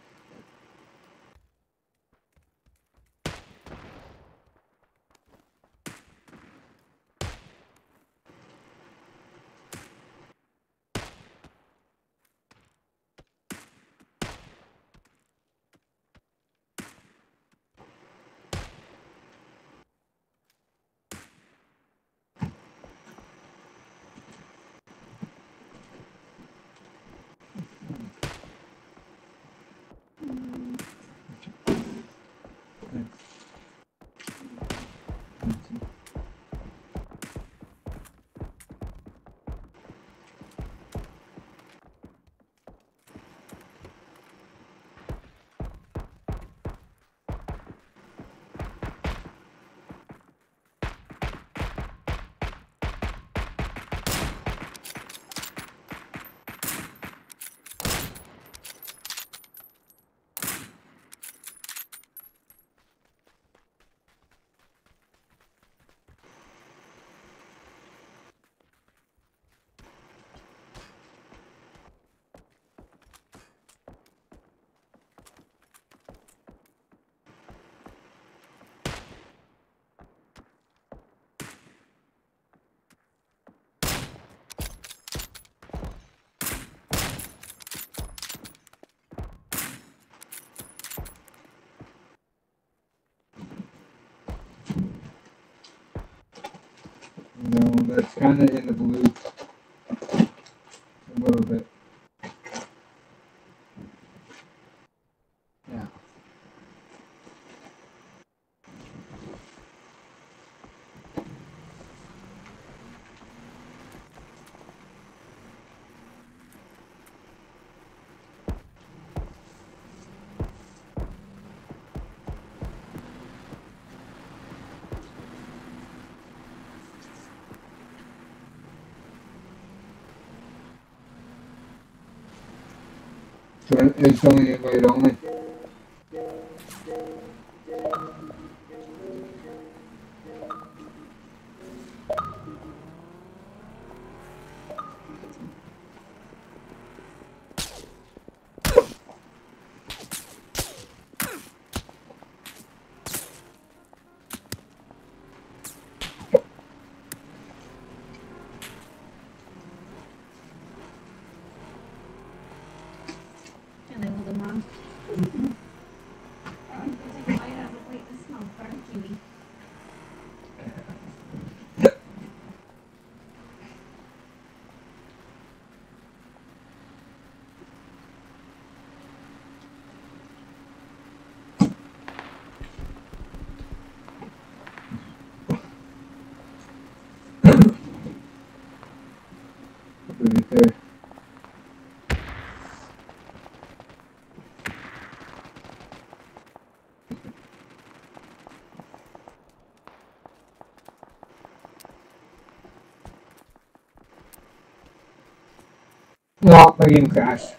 No, that's kind of in the blue. A little bit. Yeah. So it's only invite only. No, my game crashed.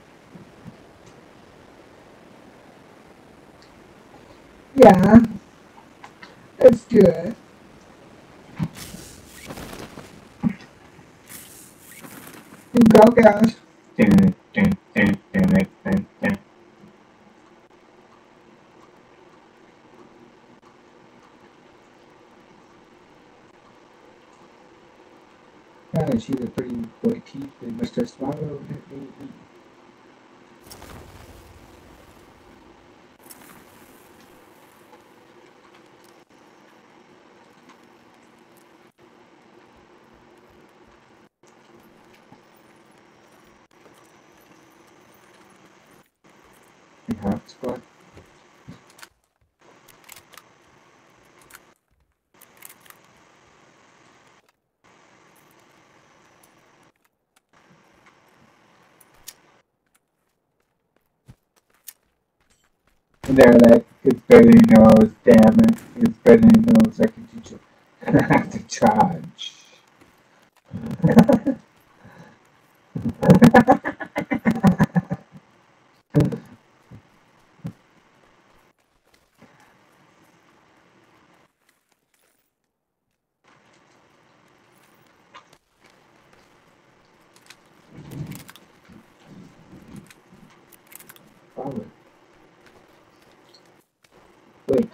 Yeah. good. Go, guys. Dun, dun, dun, dun, dun, dun. Yeah, she's a pretty white teeth and Mr. Swallow. Hot squad. And they're like, it's better than yours, damn it. It's better than yours, I can teach you how to charge. Probably. Wait.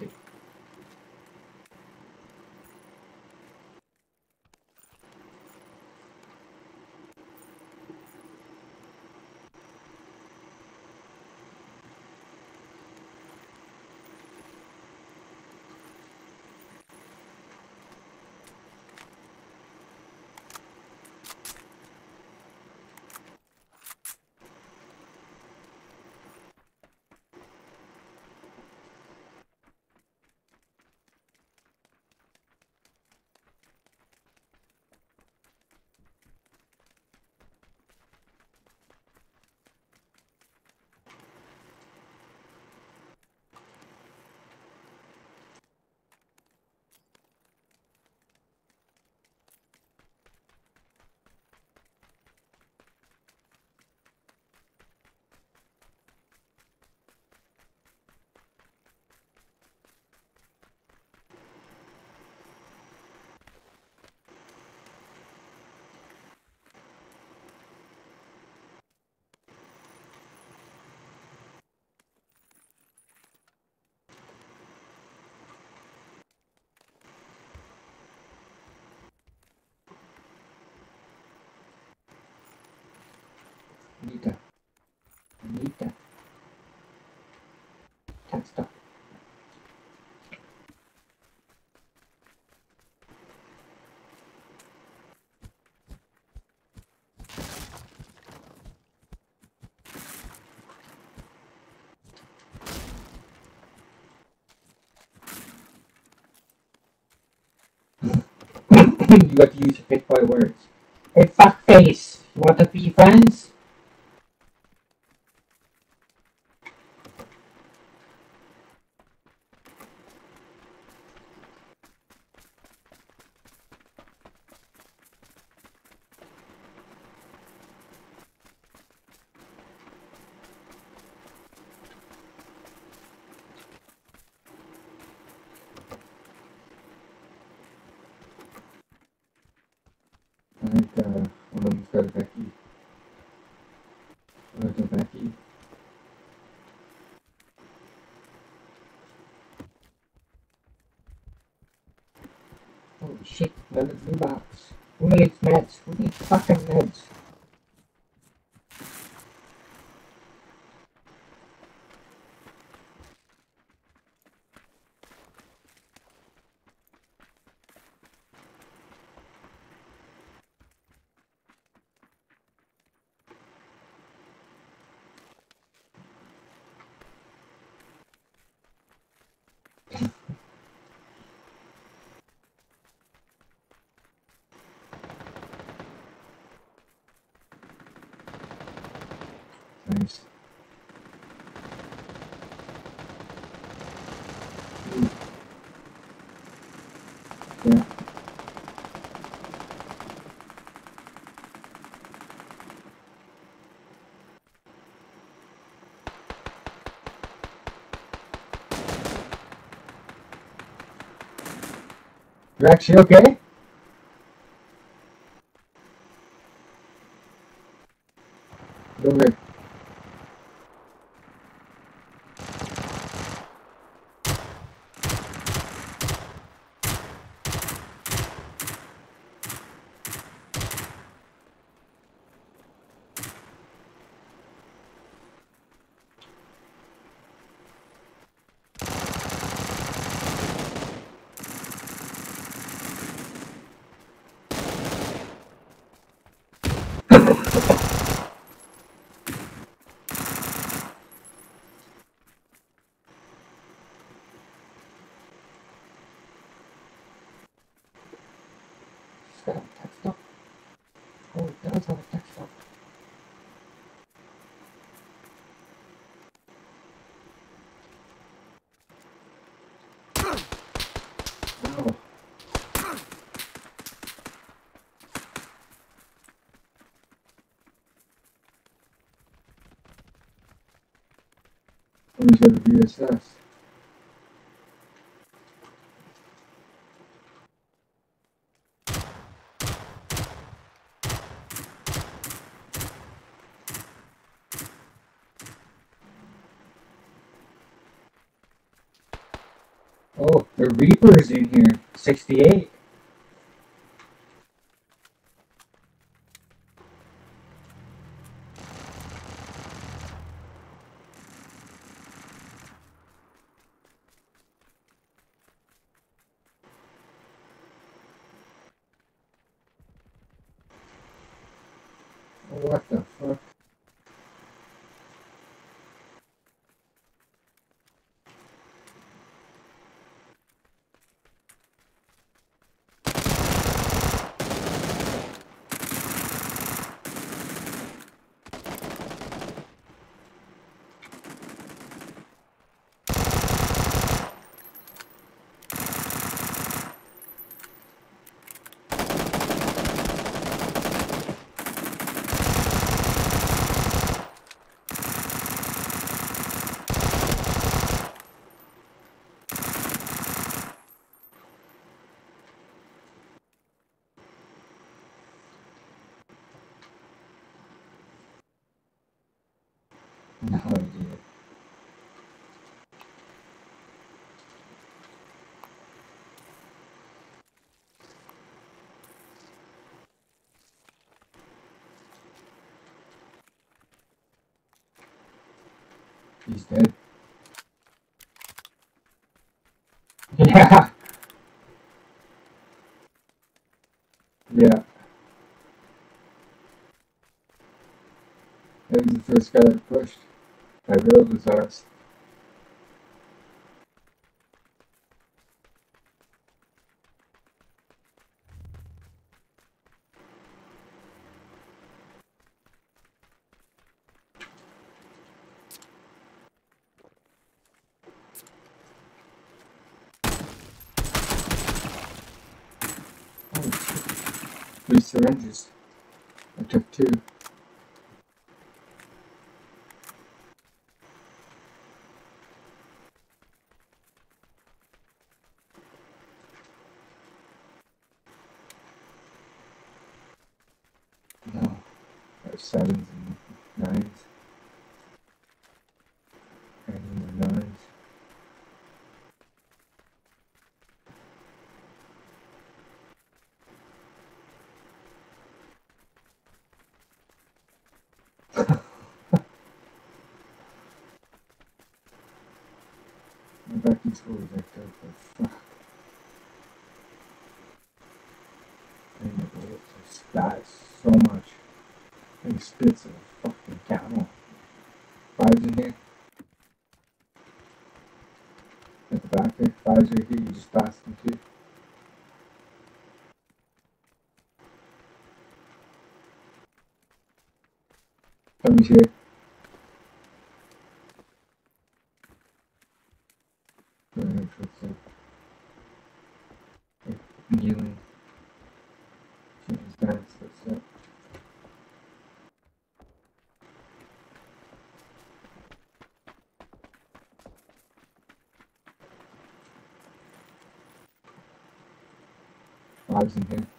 Anita. Can't stop. You got to use your big boy words. Hey, fuckface! You want to be friends? One of them's got a Becky. Becky. Holy shit, another blue box. Who needs meds? Who needs fucking meds? Nice. Yeah. Rex, you okay? Go over here. It's got a text up. Oh, it does have a text up. Oh. Let me go to VSS. Oh, the Reaper's in here. 68. What the fuck? No idea. He's dead. Yeah. Yeah. That was the first guy that pushed. That girl was us. Oh, shit. 3 syringes. I took 2. No. There's 7s and 9s. And more 9s. My back these holes like that, but fuck. And the bullets are spat so much. It spits a fucking camel. 5's in here. At the back there. 5's right here. You just passed them too. Somebody's here. What's up? Kneeling. Change his dance. What's up? vibes in here.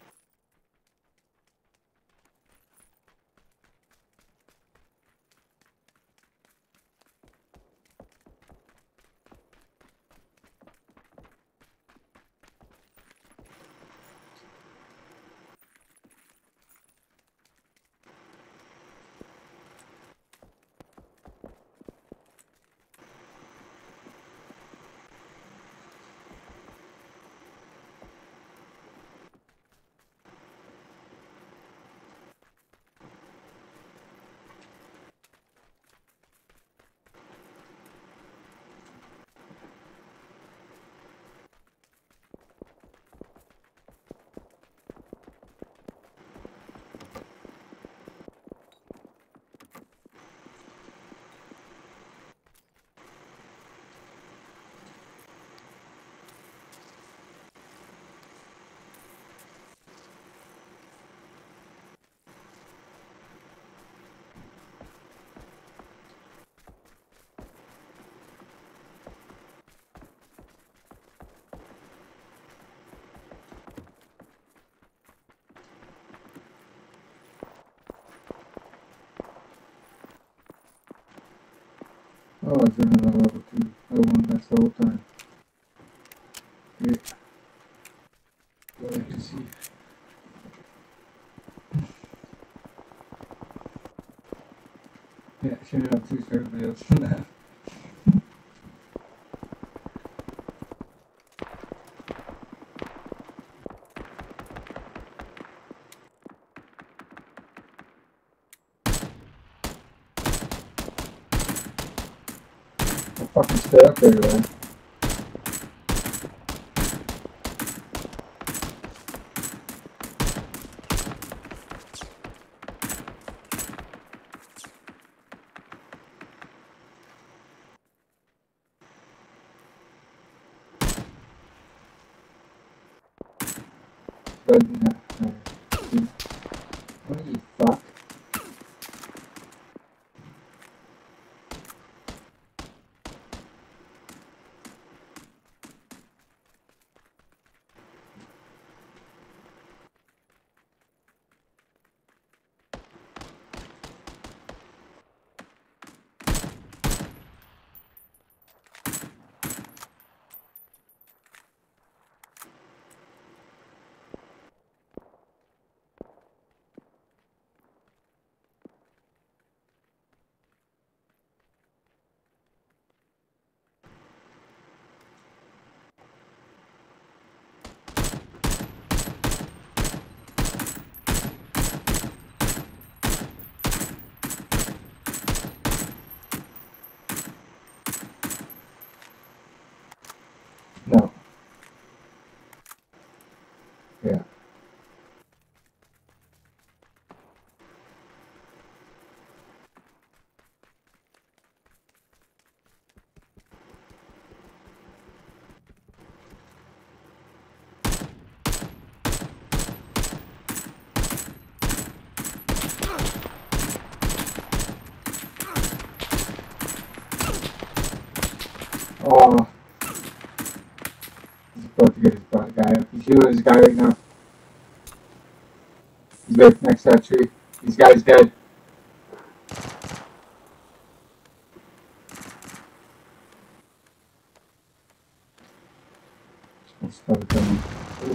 Oh, I was in another level 2. I won that the whole time. Great. What I can see. Yeah, shouldn't have two everybody else from that. I'll fucking stay up there, man. What you fuck? No. Yeah. Oh. He's about to get his guy up. He's shooting his guy right now. He's right next to that tree. This guy's dead. Let's start coming. Ooh.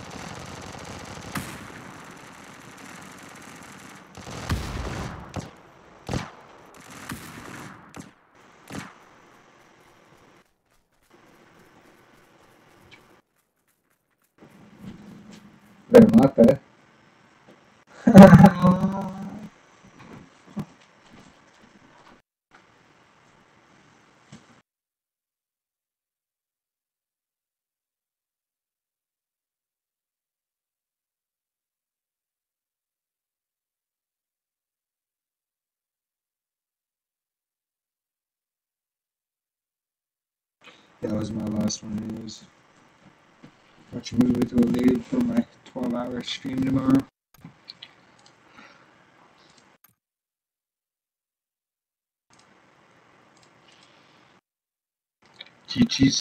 Better not that. That was my last one. It was watch a movie to a lady for my 12-hour stream tomorrow. GG's.